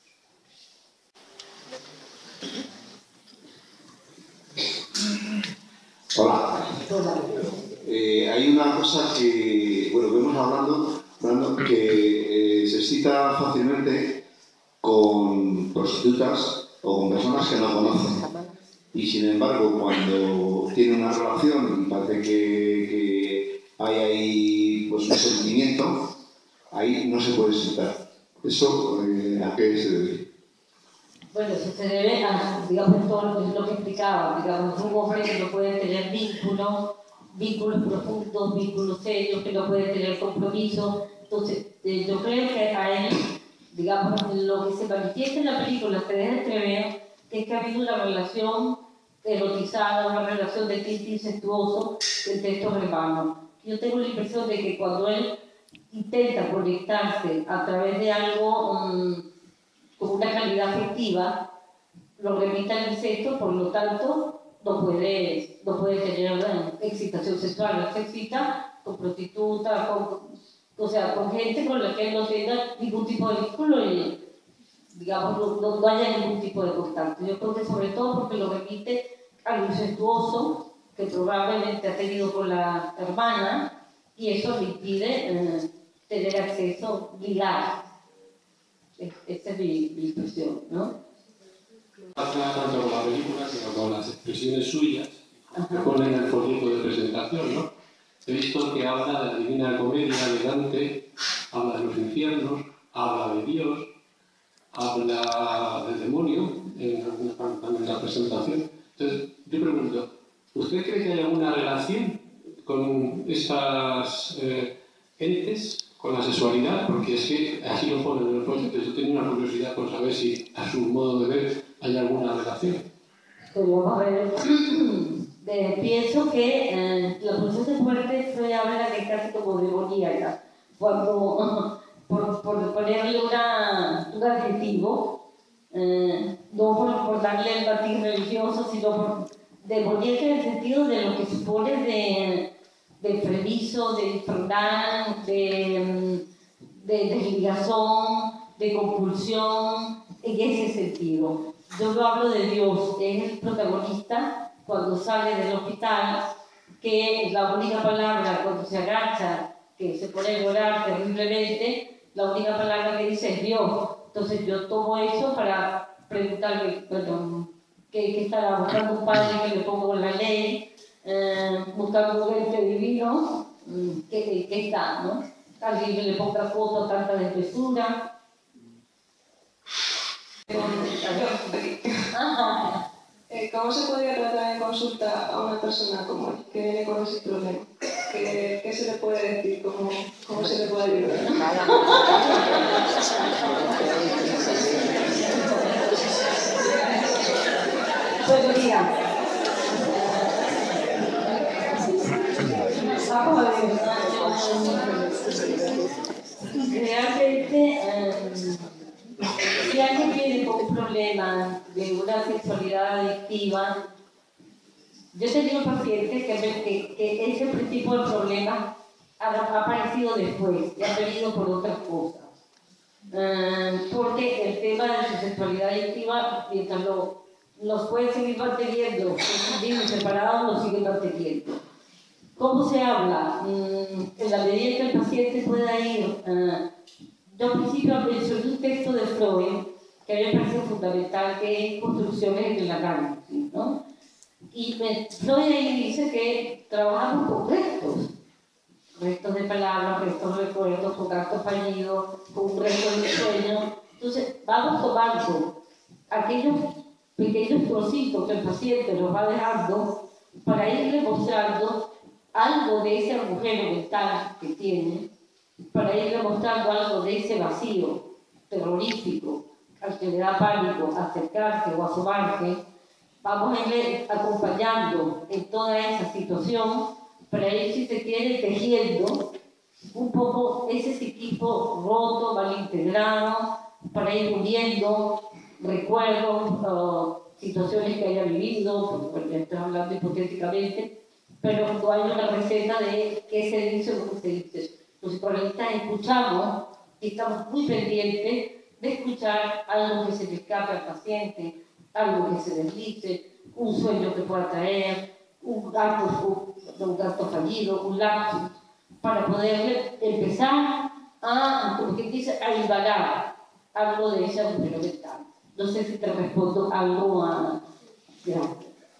Hola. Eh, hay una cosa que, bueno, vemos hablando, hablando que eh, se excita fácilmente con prostitutas o con personas que no conocen. Y sin embargo, cuando tiene una relación y parece que, que hay ahí pues, un sentimiento, ahí no se puede soltar. ¿Eso eh, a qué se debe? Bueno, eso se debe a, digamos, todo lo que explicaba, digamos, un hombre que no puede tener vínculos, vínculos profundos, vínculos serios, que no puede tener compromiso. Entonces, eh, yo creo que a él, digamos, lo que se manifiesta en la película se deja entrever es que ha habido una relación erotizada, una relación de tinte incestuoso entre estos hermanos. Yo tengo la impresión de que cuando él intenta conectarse a través de algo um, con una calidad afectiva, lo remite al incesto, por lo tanto, no puede, no puede tener excitación sexual. No se excita con prostitutas, con, o sea, con gente con la que él no tenga ningún tipo de vínculo y, digamos, no, no, no haya ningún tipo de contacto. Yo creo que sobre todo porque lo remite al incestuoso que probablemente ha tenido con la hermana y eso le impide eh, tener acceso legal. Esa es mi, mi impresión, ¿no? Pasa tanto con la película como con las expresiones suyas que ponen el folleto de presentación, ¿no? He visto que habla de la Divina Comedia de Dante, habla de los infiernos, habla de Dios, habla del demonio en, en la presentación. Entonces, yo pregunto, ¿usted cree que hay alguna relación con estas eh, entes, con la sexualidad? Porque es que así lo ponen en el folleto. Yo tenía una curiosidad por saber si a su modo de ver hay alguna relación. Pero vamos a ver, de, pienso que eh, la pulsión de muerte se habla de casi como demoníaca. Cuando, por, por ponerle una, un adjetivo, eh, no por, por darle el matiz religioso, sino por demoníaca en el sentido de lo que supone de, de enfermizo, de infernal, de, de desligación, de compulsión, en ese sentido. Yo no hablo de Dios, es el protagonista cuando sale del hospital, que la única palabra cuando se agacha, que se pone a llorar terriblemente, la única palabra que dice es Dios. Entonces yo tomo eso para preguntarme, bueno, ¿qué, qué estará buscando un padre que le pongo en la ley? Eh, buscando un ente divino, ¿qué, qué está, no? Alguien que le ponga foto a tanta despresura. ¿Cómo se podría tratar en consulta a una persona como él, que viene con ese problema? ¿Qué, qué se le puede decir? ¿Cómo, cómo se le puede ayudar? Pues mira, vamos a ver, realmente, um, si alguien viene con un problema de una sexualidad adictiva, yo he tenido pacientes que, que, que ese tipo de problema ha, ha aparecido después y ha venido por otras cosas. Uh, porque el tema de su sexualidad adictiva, mientras lo, los pueden seguir manteniendo, bien separados, los siguen manteniendo. ¿Cómo se habla? Uh, en la medida que el paciente pueda ir. Uh, Yo al principio mencioné un texto de Freud que a mí me parece fundamental, que es Construcciones en el análisis, ¿no? Y me, Freud ahí dice que trabajamos con restos, restos de palabras, restos de recuerdos, con actos fallidos, con un resto de sueños. Entonces, vamos tomando aquellos pequeños trocitos que el paciente nos va dejando para irle mostrando algo de ese agujero mental que tiene, para irle mostrando algo de ese vacío terrorífico al que le da pánico acercarse o asomarse. Vamos a irle acompañando en toda esa situación para ir, si se quiere, tejiendo un poco ese psiquismo roto, mal integrado, para ir uniendo recuerdos, uh, situaciones que haya vivido, porque estoy hablando hipotéticamente, pero no hay una receta de qué se dice o cómo se dice. Los psicologistas escuchamos y estamos muy pendientes de escuchar algo que se le escape al paciente, algo que se deslice, un sueño que pueda traer, un gasto, un gasto fallido, un lapsus, para poder empezar a, como quien dice, a indagar algo de ese agujero mental. No sé si te respondo algo a... Gracias.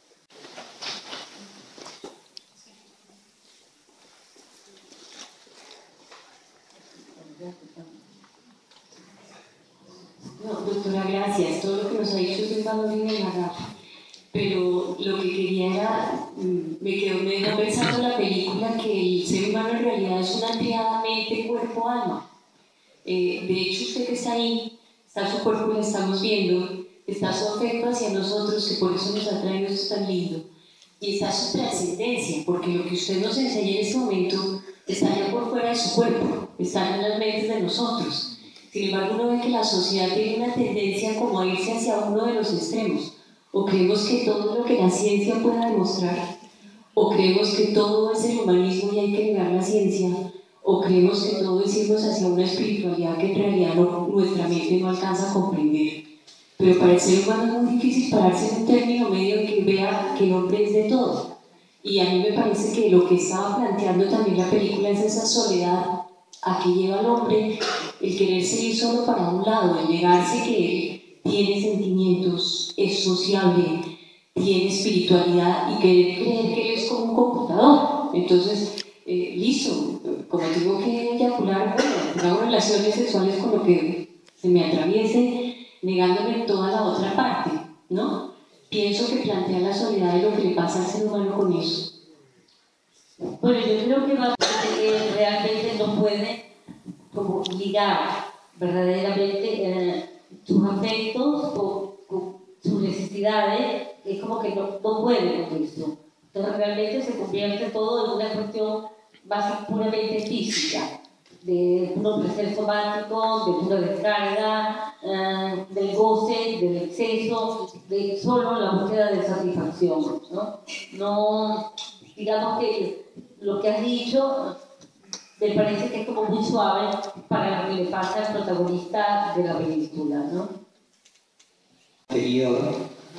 No, doctora, gracias. Todo lo que nos ha dicho es muy bien en la garra. Pero lo que quería era, me quedó, me dejó pensando en la película que el ser humano en realidad es una triada mente, cuerpo, alma. Eh, de hecho, usted que está ahí, está su cuerpo, lo estamos viendo, está su afecto hacia nosotros, que por eso nos atrae esto tan lindo, y está su trascendencia, porque lo que usted nos enseña en este momento está ya por fuera de su cuerpo, está en las mentes de nosotros. Sin embargo, uno ve que la sociedad tiene una tendencia como a irse hacia uno de los extremos. O creemos que todo lo que la ciencia pueda demostrar, o creemos que todo es el humanismo y hay que negar la ciencia, o creemos que todo es irnos hacia una espiritualidad que en realidad no, nuestra mente no alcanza a comprender. Pero para el ser humano es muy difícil pararse en un término medio que vea que el hombre es de todo. Y a mí me parece que lo que estaba planteando también la película es esa soledad a que lleva al hombre, el quererse ir solo para un lado, el negarse que tiene sentimientos, es sociable, tiene espiritualidad y querer creer que él es como un computador. Entonces, eh, listo, como tengo que eyacular, bueno, hago relaciones sexuales con lo que se me atraviese, negándome toda la otra parte, ¿no? Pienso que plantea la soledad de lo que le pasa al ser humano con eso. Bueno, yo creo que va que realmente no puede como ligar verdaderamente eh, sus afectos con, con sus necesidades, es como que no, no puede con eso. Entonces realmente se convierte todo en una cuestión básica puramente física, de puro placer somático, de pura descarga, eh, del goce, del exceso, de solo la búsqueda de satisfacción, ¿no? No, digamos que lo que has dicho me parece que es como muy suave para lo que le pasa al protagonista de la película, ¿no? Anterior,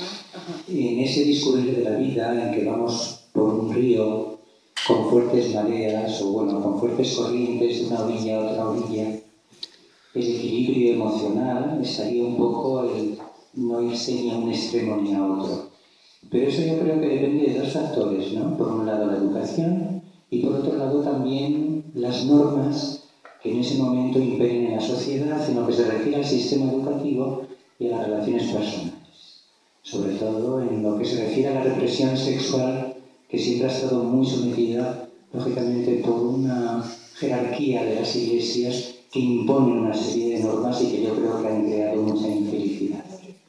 en ese discurrir de la vida en que vamos por un río con fuertes mareas o bueno, con fuertes corrientes de una orilla a otra orilla, el equilibrio emocional estaría un poco el no irse ni a un extremo ni a otro. Pero eso yo creo que depende de dos factores, ¿no? Por un lado la educación y por otro lado también las normas que en ese momento imperen en la sociedad en lo que se refiere al sistema educativo y a las relaciones personales. Sobre todo en lo que se refiere a la represión sexual, que siempre ha estado muy sometida, lógicamente, por una jerarquía de las iglesias que imponen una serie de normas y que yo creo que han creado mucha infelicidad.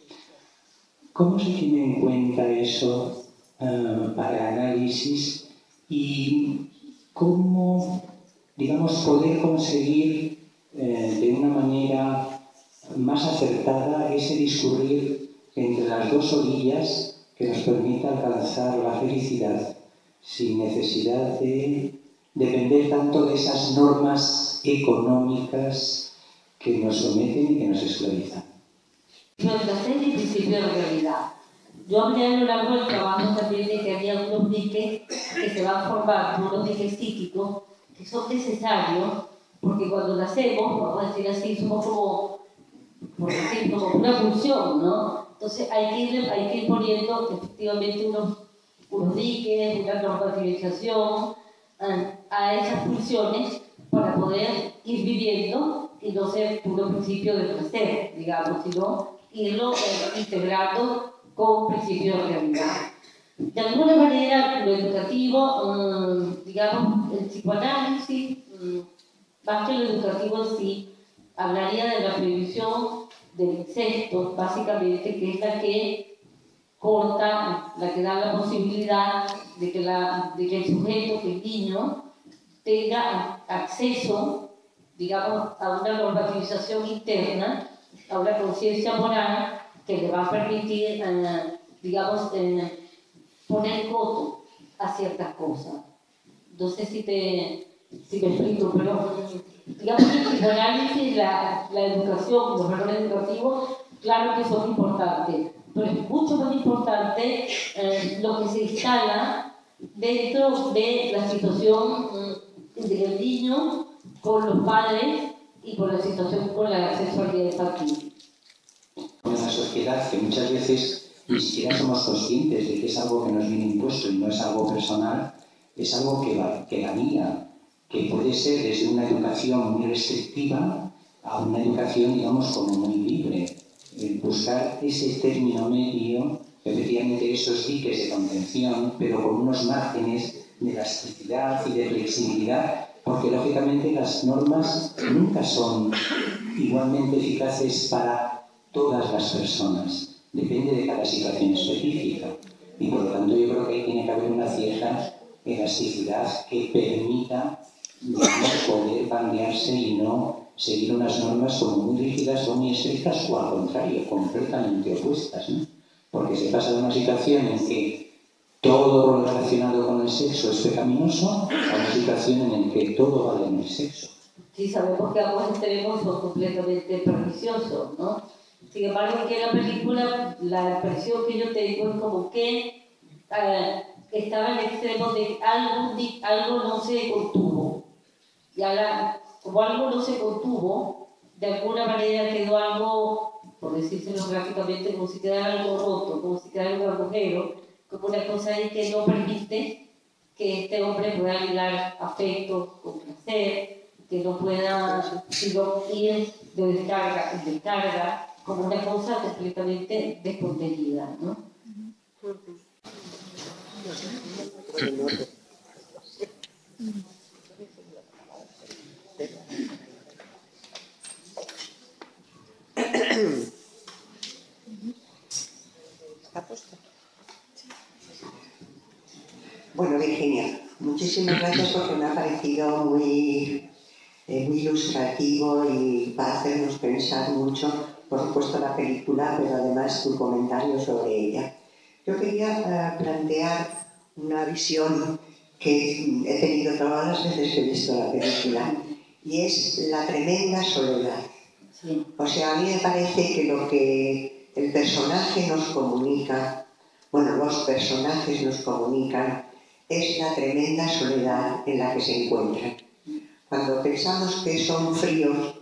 ¿Cómo se tiene en cuenta eso uh, para análisis y cómo, digamos, poder conseguir eh, de una manera más acertada ese discurrir entre las dos orillas que nos permita alcanzar la felicidad sin necesidad de depender tanto de esas normas económicas que nos someten y que nos esclavizan? No, es el principio de realidad. Yo hablé a lo largo del trabajo también de que había unos diques que se van a formar, unos diques psíquicos, que son necesarios, porque cuando nacemos, vamos a decir así, somos como, por decir, como una función, ¿no? Entonces hay que ir, hay que ir poniendo efectivamente unos, unos diques, una normativización a, a esas funciones para poder ir viviendo y no ser puro principio de placer, digamos, sino irlo eh, integrando con principio de realidad. De alguna manera, lo educativo, um, digamos, el psicoanálisis, um, más que lo educativo en sí, hablaría de la prohibición del incesto, básicamente, que es la que corta, la que da la posibilidad de que, la, de que el sujeto, que el niño, tenga acceso, digamos, a una normativización interna, a una conciencia moral que le va a permitir, eh, digamos, eh, poner coto a ciertas cosas. No sé si, te, si me explico, pero digamos que el psicoanálisis, la, la educación, los valores educativos, claro que son importantes, pero es mucho más importante eh, lo que se instala dentro de la situación eh, del niño con los padres y con la situación con la sexualidad infantil. En la sociedad que muchas veces ni siquiera somos conscientes de que es algo que nos viene impuesto y no es algo personal, es algo que, va, que varía, que puede ser desde una educación muy restrictiva a una educación, digamos, como muy libre. El buscar ese término medio, efectivamente esos diques de contención, pero con unos márgenes de elasticidad y de flexibilidad, porque lógicamente las normas nunca son igualmente eficaces para todas las personas, depende de cada situación específica. Y por lo tanto yo creo que ahí tiene que haber una cierta elasticidad que permita, digamos, poder bandearse y no seguir unas normas como muy rígidas o muy estrictas, o al contrario, completamente opuestas, ¿no? Porque se pasa de una situación en que todo lo relacionado con el sexo es pecaminoso a una situación en la que todo vale en el sexo. Sí, sabemos que ambos extremos son completamente perniciosos, ¿no? Sin embargo, aquí en la película, la impresión que yo tengo es como que uh, estaba en el extremo de algo, de, algo no se contuvo. Y ahora, como algo no se contuvo, de alguna manera quedó algo, por decírselo gráficamente, como si quedara algo roto, como si quedara un agujero, como una cosa ahí que no permite que este hombre pueda ligar afecto con placer, que no pueda sino ir de descarga en descarga, como una cosa completamente descontenida, ¿no? Bueno, Virginia, muchísimas gracias porque me ha parecido muy, eh, muy ilustrativo y para hacernos pensar mucho, por supuesto la película, pero además tu comentario sobre ella. Yo quería uh, plantear una visión que he tenido todas las veces que he visto la película, y es la tremenda soledad. Sí. O sea, a mí me parece que lo que el personaje nos comunica, bueno, los personajes nos comunican, es la tremenda soledad en la que se encuentran. Cuando pensamos que son fríos,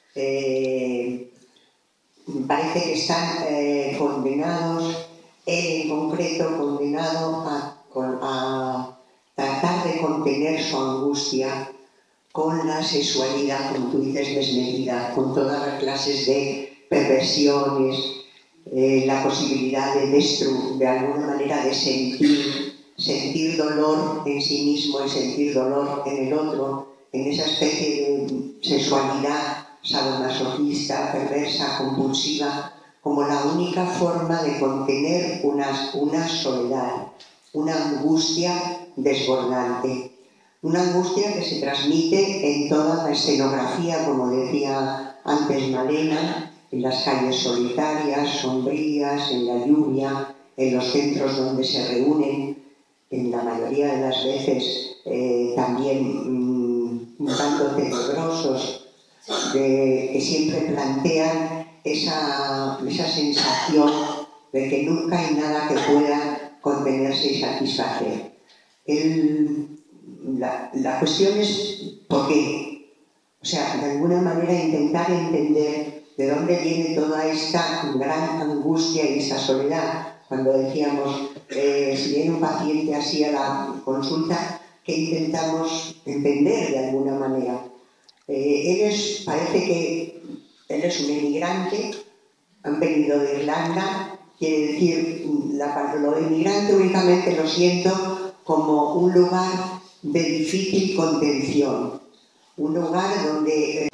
eh, parece que están eh, condenados, él en concreto condenado a, a tratar de contener su angustia con la sexualidad, como tú dices, desmedida, con todas las clases de perversiones, eh, la posibilidad de destruir, de alguna manera de sentir, sentir dolor en sí mismo y sentir dolor en el otro, en esa especie de sexualidad sadomasoquista, perversa, compulsiva, como la única forma de contener una, una soledad, una angustia desbordante. Una angustia que se transmite en toda la escenografía, como decía antes Malena, en las calles solitarias, sombrías, en la lluvia, en los centros donde se reúnen, en la mayoría de las veces eh, también mmm, un tanto tenebrosos, de, que siempre plantean esa, esa sensación de que nunca hay nada que pueda contenerse y satisfacer. El, La, la cuestión es por qué. O sea, de alguna manera intentar entender de dónde viene toda esta gran angustia y esa soledad. Cuando decíamos, eh, si viene un paciente así a la consulta, ¿qué intentamos entender de alguna manera? Eh, él es, parece que él es un emigrante, han venido de Irlanda, quiere decir, la, lo de emigrante únicamente lo siento como un lugar de difícil contención, un lugar donde,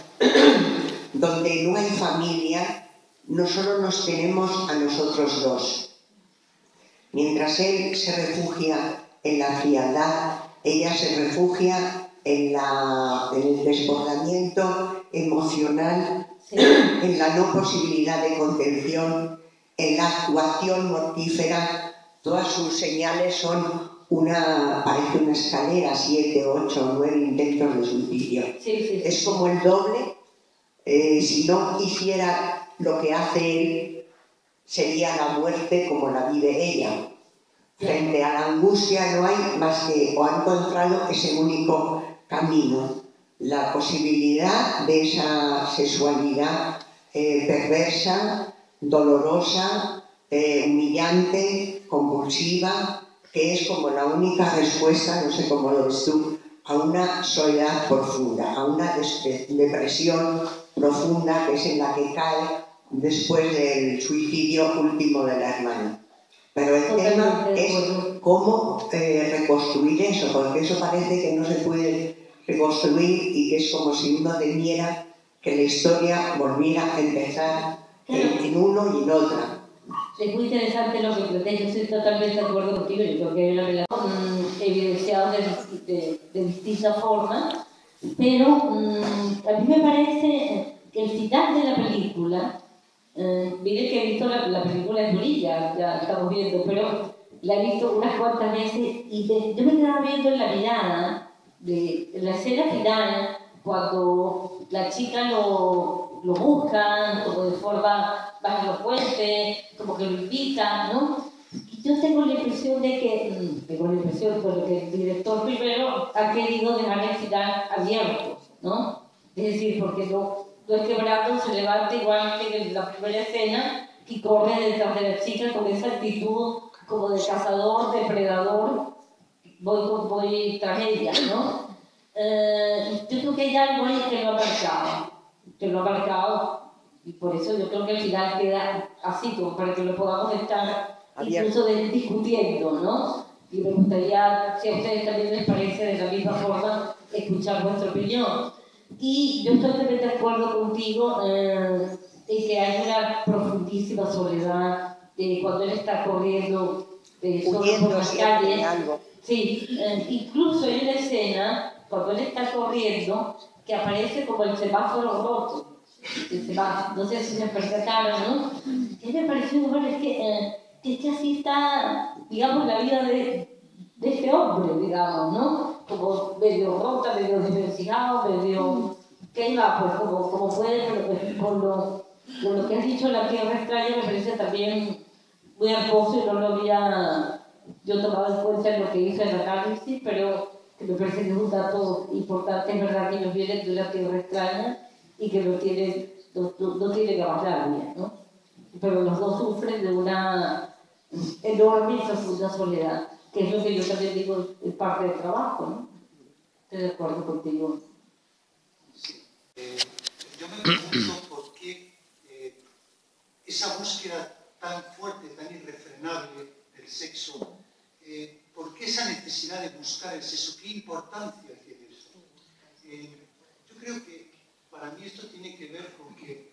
donde no hay familia, no solo nos tenemos a nosotros dos. Mientras él se refugia en la frialdad, ella se refugia en, la, en el desbordamiento emocional, sí, en la no posibilidad de contención, en la actuación mortífera. Todas sus señales son una, parece una escalera, siete, ocho, nueve intentos de suicidio. Sí, sí, sí. Es como el doble. Eh, si no hiciera lo que hace él, sería la muerte como la vive ella. Frente a la angustia no hay más que, o ha encontrado ese único camino, la posibilidad de esa sexualidad eh, perversa, dolorosa, eh, humillante, compulsiva, que es como la única respuesta, no sé cómo lo ves tú, a una soledad profunda, a una depresión profunda que es en la que cae después del suicidio último de la hermana. Pero el tema es cómo eh, reconstruir eso, porque eso parece que no se puede reconstruir y que es como si uno temiera que la historia volviera a empezar en, en uno y en otra. Es muy interesante lo que planteas, yo estoy totalmente de acuerdo contigo, yo creo que hay una relación evidenciada de, de, de distintas formas, pero mmm, a mí me parece que el final de la película, eh, mire que he visto la, la película en Brilla, ya estamos viendo, pero la he visto unas cuantas veces y de, yo me quedaba viendo en la mirada de, de la escena final, cuando la chica lo, lo busca, como de forma más elocuente, como que lo invita, ¿no? Y yo tengo la impresión de que, tengo la impresión de que el director primero ha querido dejar el final abierto, ¿no? Es decir, porque no, no es que Brandon se levante igual que en la primera escena y corre detrás de la chica con esa actitud como de cazador, depredador, voy, voy tras ella, ¿no? Eh, yo creo que hay algo ahí que lo ha marcado, que lo ha marcado, y por eso yo creo que al final queda así, como para que lo podamos estar incluso de, discutiendo, ¿no? Y me gustaría, si a ustedes también les parece de la misma forma, escuchar vuestra opinión. Y yo estoy totalmente de acuerdo contigo eh, en que hay una profundísima soledad eh, cuando él está corriendo eh, solo por las calles. Sí, eh, incluso hay una escena cuando él está corriendo que aparece como el semáforo roto. El semáforo, no sé si se percataron, ¿no? Y me pareció, bueno, es que, eh, que, que así está, digamos, la vida de, de este hombre, digamos, ¿no? Como medio rota, medio diversificado, medio... ¿Qué va? Pues como, como puede, pero con lo, con lo que has dicho, la tierra extraña me parece también muy hermoso y no lo había yo tomado en cuenta en lo que hizo el análisis, pero que me parece que es un dato importante. Es verdad que ellos vienen de una tierra extraña y que no tienen, no, no, no tienen más nadie, ¿no? Pero los dos sufren de una enorme y profunda soledad, que es lo que yo también digo es parte del trabajo, ¿no? Estoy de acuerdo contigo. Sí. Eh, yo me pregunto por qué eh, esa búsqueda tan fuerte, tan irrefrenable del sexo, eh, ¿por qué esa necesidad de buscar el sexo? ¿Qué importancia tiene eso? Eh, yo creo que para mí esto tiene que ver con que,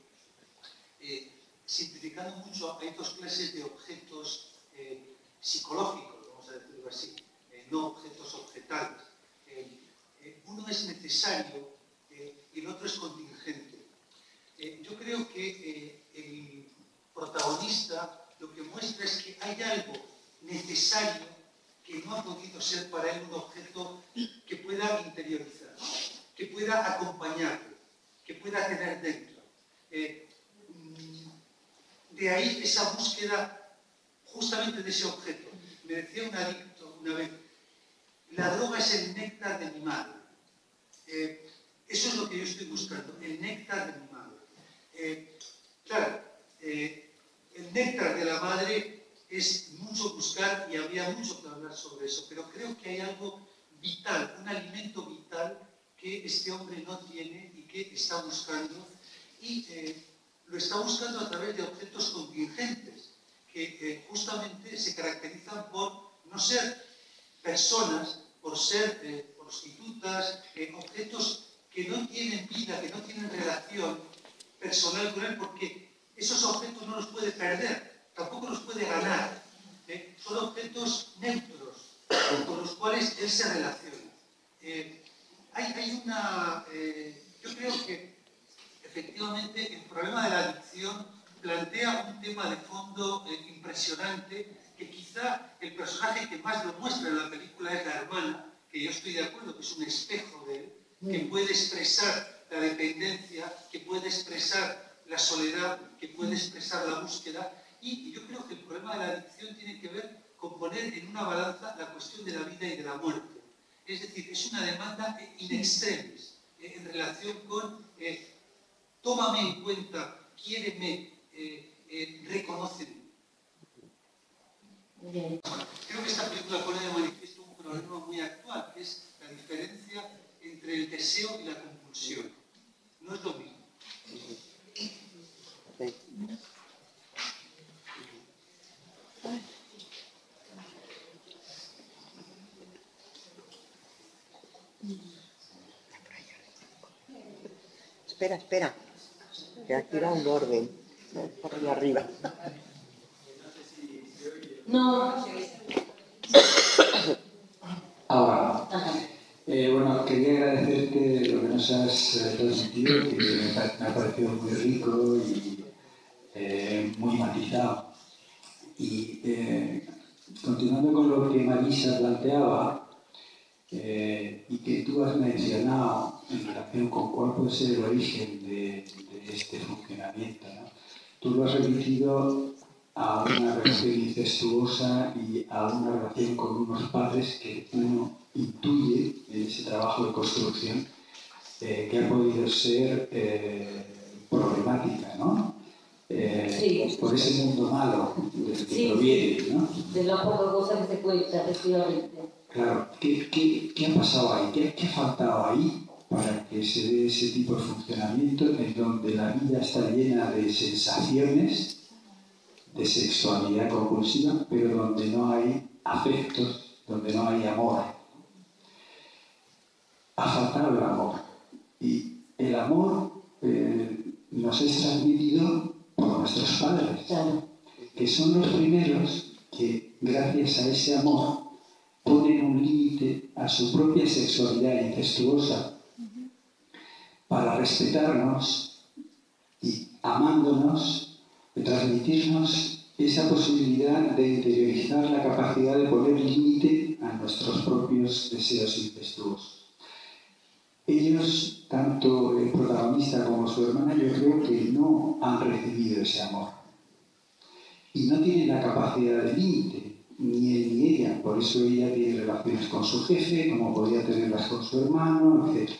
eh, simplificando mucho, hay dos clases de objetos eh, psicológicos, vamos a decirlo así, eh, no objetos objetales. Eh, eh, uno es necesario eh, y el otro es contingente. Eh, yo creo que eh, el protagonista lo que muestra es que hay algo necesario que no ha podido ser para él un objeto que pueda interiorizar, que pueda acompañarle, que pueda tener dentro. Eh, de ahí esa búsqueda justamente de ese objeto. Me decía un adicto una vez, la droga es el néctar de mi madre. Eh, eso es lo que yo estoy buscando, el néctar de mi madre. Eh, claro, eh, el néctar de la madre es mucho buscar y habría mucho que hablar sobre eso, pero creo que hay algo vital, un alimento vital que este hombre no tiene y que está buscando, y eh, lo está buscando a través de objetos contingentes que eh, justamente se caracterizan por no ser personas, por ser eh, prostitutas, eh, objetos que no tienen vida, que no tienen relación personal con él, porque esos objetos no los puede perder, tampoco los puede ganar. ¿eh? Son objetos neutros con los cuales él se relaciona. Eh, hay, hay una... Eh, yo creo que efectivamente el problema de la adicción plantea un tema de fondo eh, impresionante, que quizá el personaje que más lo muestra en la película es la hermana, que yo estoy de acuerdo que es un espejo de él, que puede expresar la dependencia, que puede expresar la soledad, que puede expresar la búsqueda, y yo creo que el problema de la adicción tiene que ver con poner en una balanza la cuestión de la vida y de la muerte. Es decir, es una demanda in extremis, eh, en relación con eh, tómame en cuenta, quiéreme, eh, eh, reconocen. Creo que esta película pone de manifiesto un problema muy actual, que es la diferencia entre el deseo y la compulsión. No es lo mismo. Espera, espera, que aquí va un orden, por ahí arriba. No. Ahora, eh, bueno, quería agradecerte lo que nos has eh, transmitido, que me, me ha parecido muy rico y eh, muy matizado. Y eh, continuando con lo que Marisa planteaba, eh, y que tú has mencionado en relación con cuál puede ser el origen de, de este funcionamiento, ¿no? Tú lo has remitido a una relación incestuosa y a una relación con unos padres que uno intuye en ese trabajo de construcción eh, que ha podido ser eh, problemática, ¿no? Eh, Sí. Por ese mundo malo del que Sí, proviene, ¿no? de la poca cosa que se cuenta, efectivamente. Claro, ¿qué, qué, qué ha pasado ahí? ¿Qué, ¿Qué ha faltado ahí para que se dé ese tipo de funcionamiento en donde la vida está llena de sensaciones, de sexualidad compulsiva, pero donde no hay afectos, donde no hay amor? Ha faltado el amor. Y el amor eh, nos es transmitido por nuestros padres, Claro. que son los primeros que, gracias a ese amor, ponen un límite a su propia sexualidad incestuosa para respetarnos y, amándonos, de transmitirnos esa posibilidad de interiorizar la capacidad de poner límite a nuestros propios deseos incestuosos. Ellos, tanto el protagonista como su hermana, yo creo que no han recibido ese amor y no tienen la capacidad de límite, ni él ni ella. Por eso ella tiene relaciones con su jefe, como podía tenerlas con su hermano, etcétera.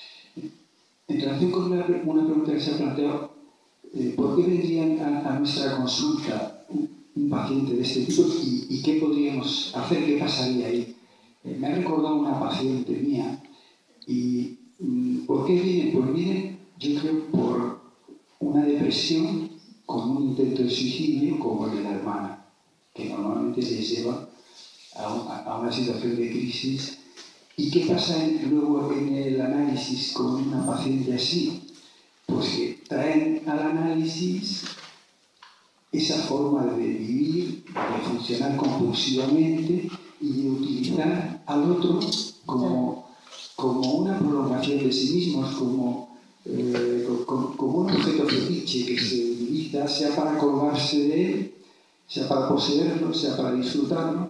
En relación con una, una pregunta que se ha planteado, eh, ¿por qué vendrían a, a nuestra consulta un, un paciente de este tipo y, y qué podríamos hacer? ¿Qué pasaría ahí? Eh, me ha recordado una paciente mía y ¿por qué viene? Pues viene, yo creo, por una depresión con un intento de suicidio como el de la hermana, que normalmente les lleva a, un, a una situación de crisis. ¿Y qué pasa en, luego en el análisis con una paciente así? Pues que traen al análisis esa forma de vivir, de funcionar compulsivamente y de utilizar al otro como, como una prolongación de sí mismos, como, eh, como, como un objeto fetiche que se utiliza, sea para colgarse de él, sea para poseerlo, sea para disfrutarlo.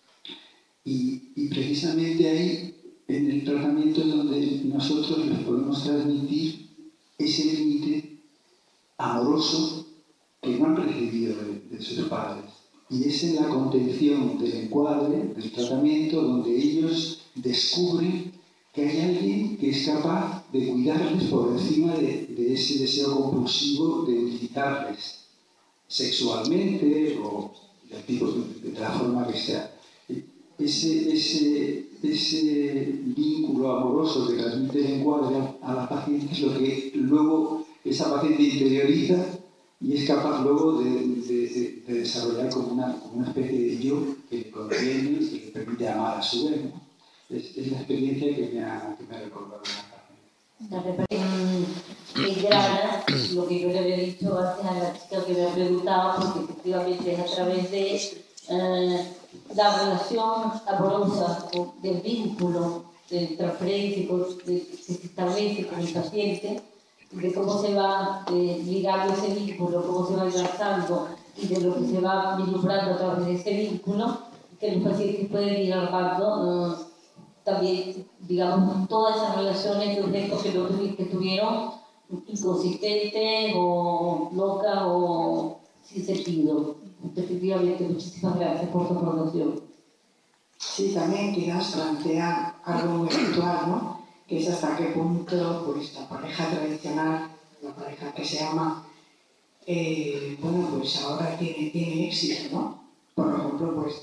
Y, y precisamente ahí, en el tratamiento, es donde nosotros les podemos transmitir ese límite amoroso que no han recibido de, de sus padres. Y es en la contención del encuadre, del tratamiento, donde ellos descubren que hay alguien que es capaz de cuidarles por encima de, de ese deseo compulsivo de utilizarles sexualmente o del tipo, de, de la forma que sea. Ese, ese, ese vínculo amoroso que transmite el encuadre a la paciente es lo que luego esa paciente interioriza y es capaz luego de, de, de, de desarrollar como una, como una especie de yo que le contiene y que le permite amar a su vez, ¿no? Es, es la experiencia que me ha, que me ha recordado la paciente. En, en Grana, lo que yo le había dicho antes a la chica que me ha preguntado, porque efectivamente es a través de eh, la relación amorosa, del vínculo, de transferencia que se establece con el paciente, de cómo se va eh, ligando ese vínculo, cómo se va enlazando y de lo que se va vislumbrando a través de ese vínculo, que los pacientes pueden ir armando eh, también, digamos, todas esas relaciones de objetos que, lo, que tuvieron inconsistentes o locas o sin sentido. Efectivamente, muchísimas gracias por tu aportación. Sí, también quizás plantea algo muy actual, ¿no? Que es hasta qué punto pues, la pareja tradicional, la pareja que se ama, eh, bueno, pues ahora tiene, tiene éxito, ¿no? Por ejemplo, pues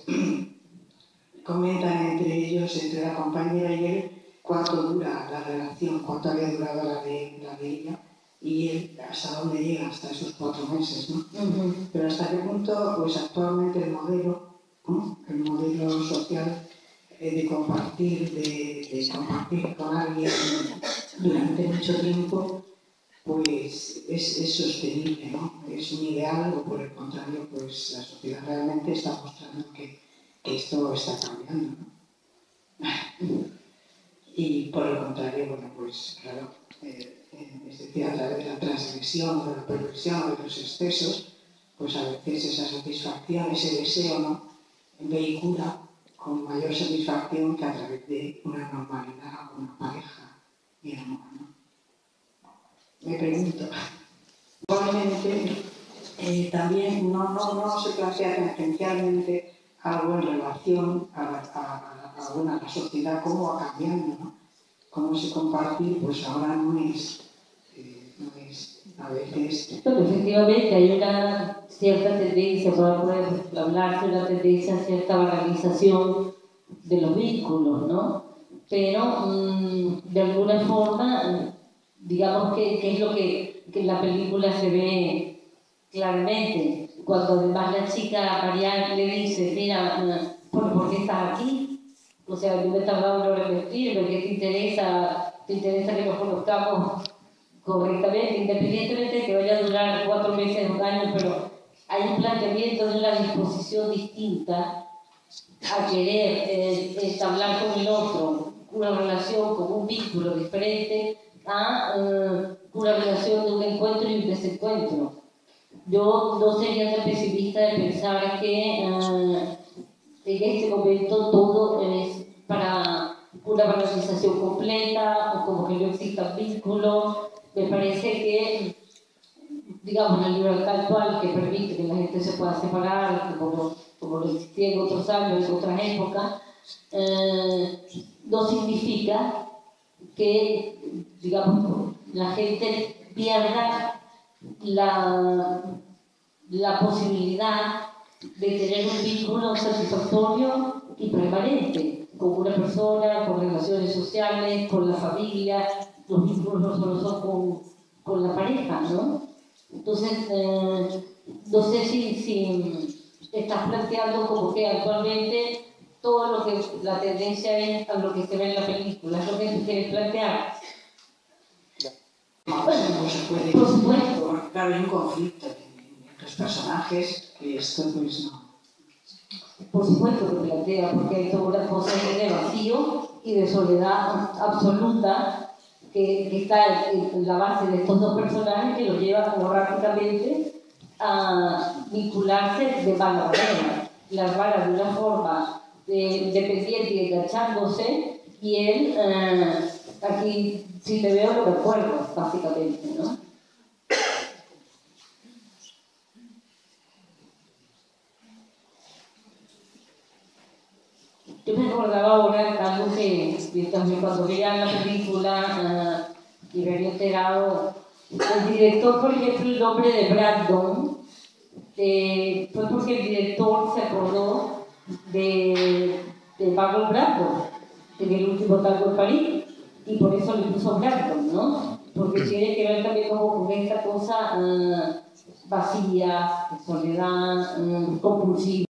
comentan entre ellos, entre la compañera y él, cuánto dura la relación, cuánto había durado la de, la de ella, y él hasta dónde llega, hasta esos cuatro meses, ¿no? Uh-huh. Pero hasta qué punto, pues actualmente el modelo, ¿no? El modelo social eh, de compartir, de, de compartir con alguien durante mucho tiempo, pues es, es sostenible, ¿no? Es un ideal, o por el contrario, pues la sociedad realmente está mostrando que, que esto está cambiando, ¿no? Y por el contrario, bueno, pues claro, eh, es decir, a través de la transgresión, de la perversión, de los excesos, pues a veces esa satisfacción, ese deseo, ¿no? Vehicula con mayor satisfacción que a través de una normalidad, una pareja y el amor, ¿no? Me pregunto, igualmente eh, también no, no, no se plantea tangencialmente algo en relación a la, a, a, a, bueno, a la sociedad, cómo va cambiando, ¿no? Cómo se compartir, pues ahora no es, eh, no es a veces... Bueno, efectivamente hay una cierta tendencia, por poder hablar de una tendencia a cierta banalización de los vínculos, ¿no? Pero mmm, de alguna forma, digamos que, que es lo que, que en la película se ve claramente, cuando además la chica Marianne le dice, mira, ¿por, ¿por qué estás aquí? O sea, yo me he tardado una hora en vestirme, ¿qué te interesa? ¿Te interesa que nos conozcamos correctamente, independientemente de que vaya a durar cuatro meses, un año? Pero hay un planteamiento de una disposición distinta a querer eh, entablar con el otro una relación, con un vínculo diferente a uh, una relación de un encuentro y un desencuentro. Yo no sería tan pesimista de pensar que uh, en este momento todo es para una banalización completa o como que no existan vínculos. Me parece que, digamos, la libertad actual que permite que la gente se pueda separar, como, como lo existía en otros años, en otras épocas, eh, no significa que, digamos, la gente pierda la, la posibilidad de tener un vínculo satisfactorio y permanente con una persona, con relaciones sociales, con la familia. Los vínculos no solo son con, con la pareja, ¿no? Entonces, eh, no sé si, si estás planteando como que actualmente todo lo que la tendencia es a lo que se ve en la película, es lo que tú quieres plantear. No, bueno, no se puede. Por supuesto. Claro, hay un conflicto entre los personajes que esto pues no. Por supuesto que plantea, porque hay toda una cosa de vacío y de soledad absoluta que, que está en, en la base de estos dos personajes, que los lleva como rápidamente a vincularse de mala manera. La hermana de una forma de, dependiente y enganchándose, y él, eh, aquí, si te veo, lo recuerdo, básicamente, ¿no? Yo me recordaba ahora algo que, cuando veía la película uh, y me había enterado, el director, por ejemplo, el nombre de Brandon, eh, fue porque el director se acordó de, de Marlon Brando, en el último tango en París, y por eso le puso Brandon, ¿no? Porque tiene que ver también como con esta cosa uh, vacía, de soledad, uh, compulsiva.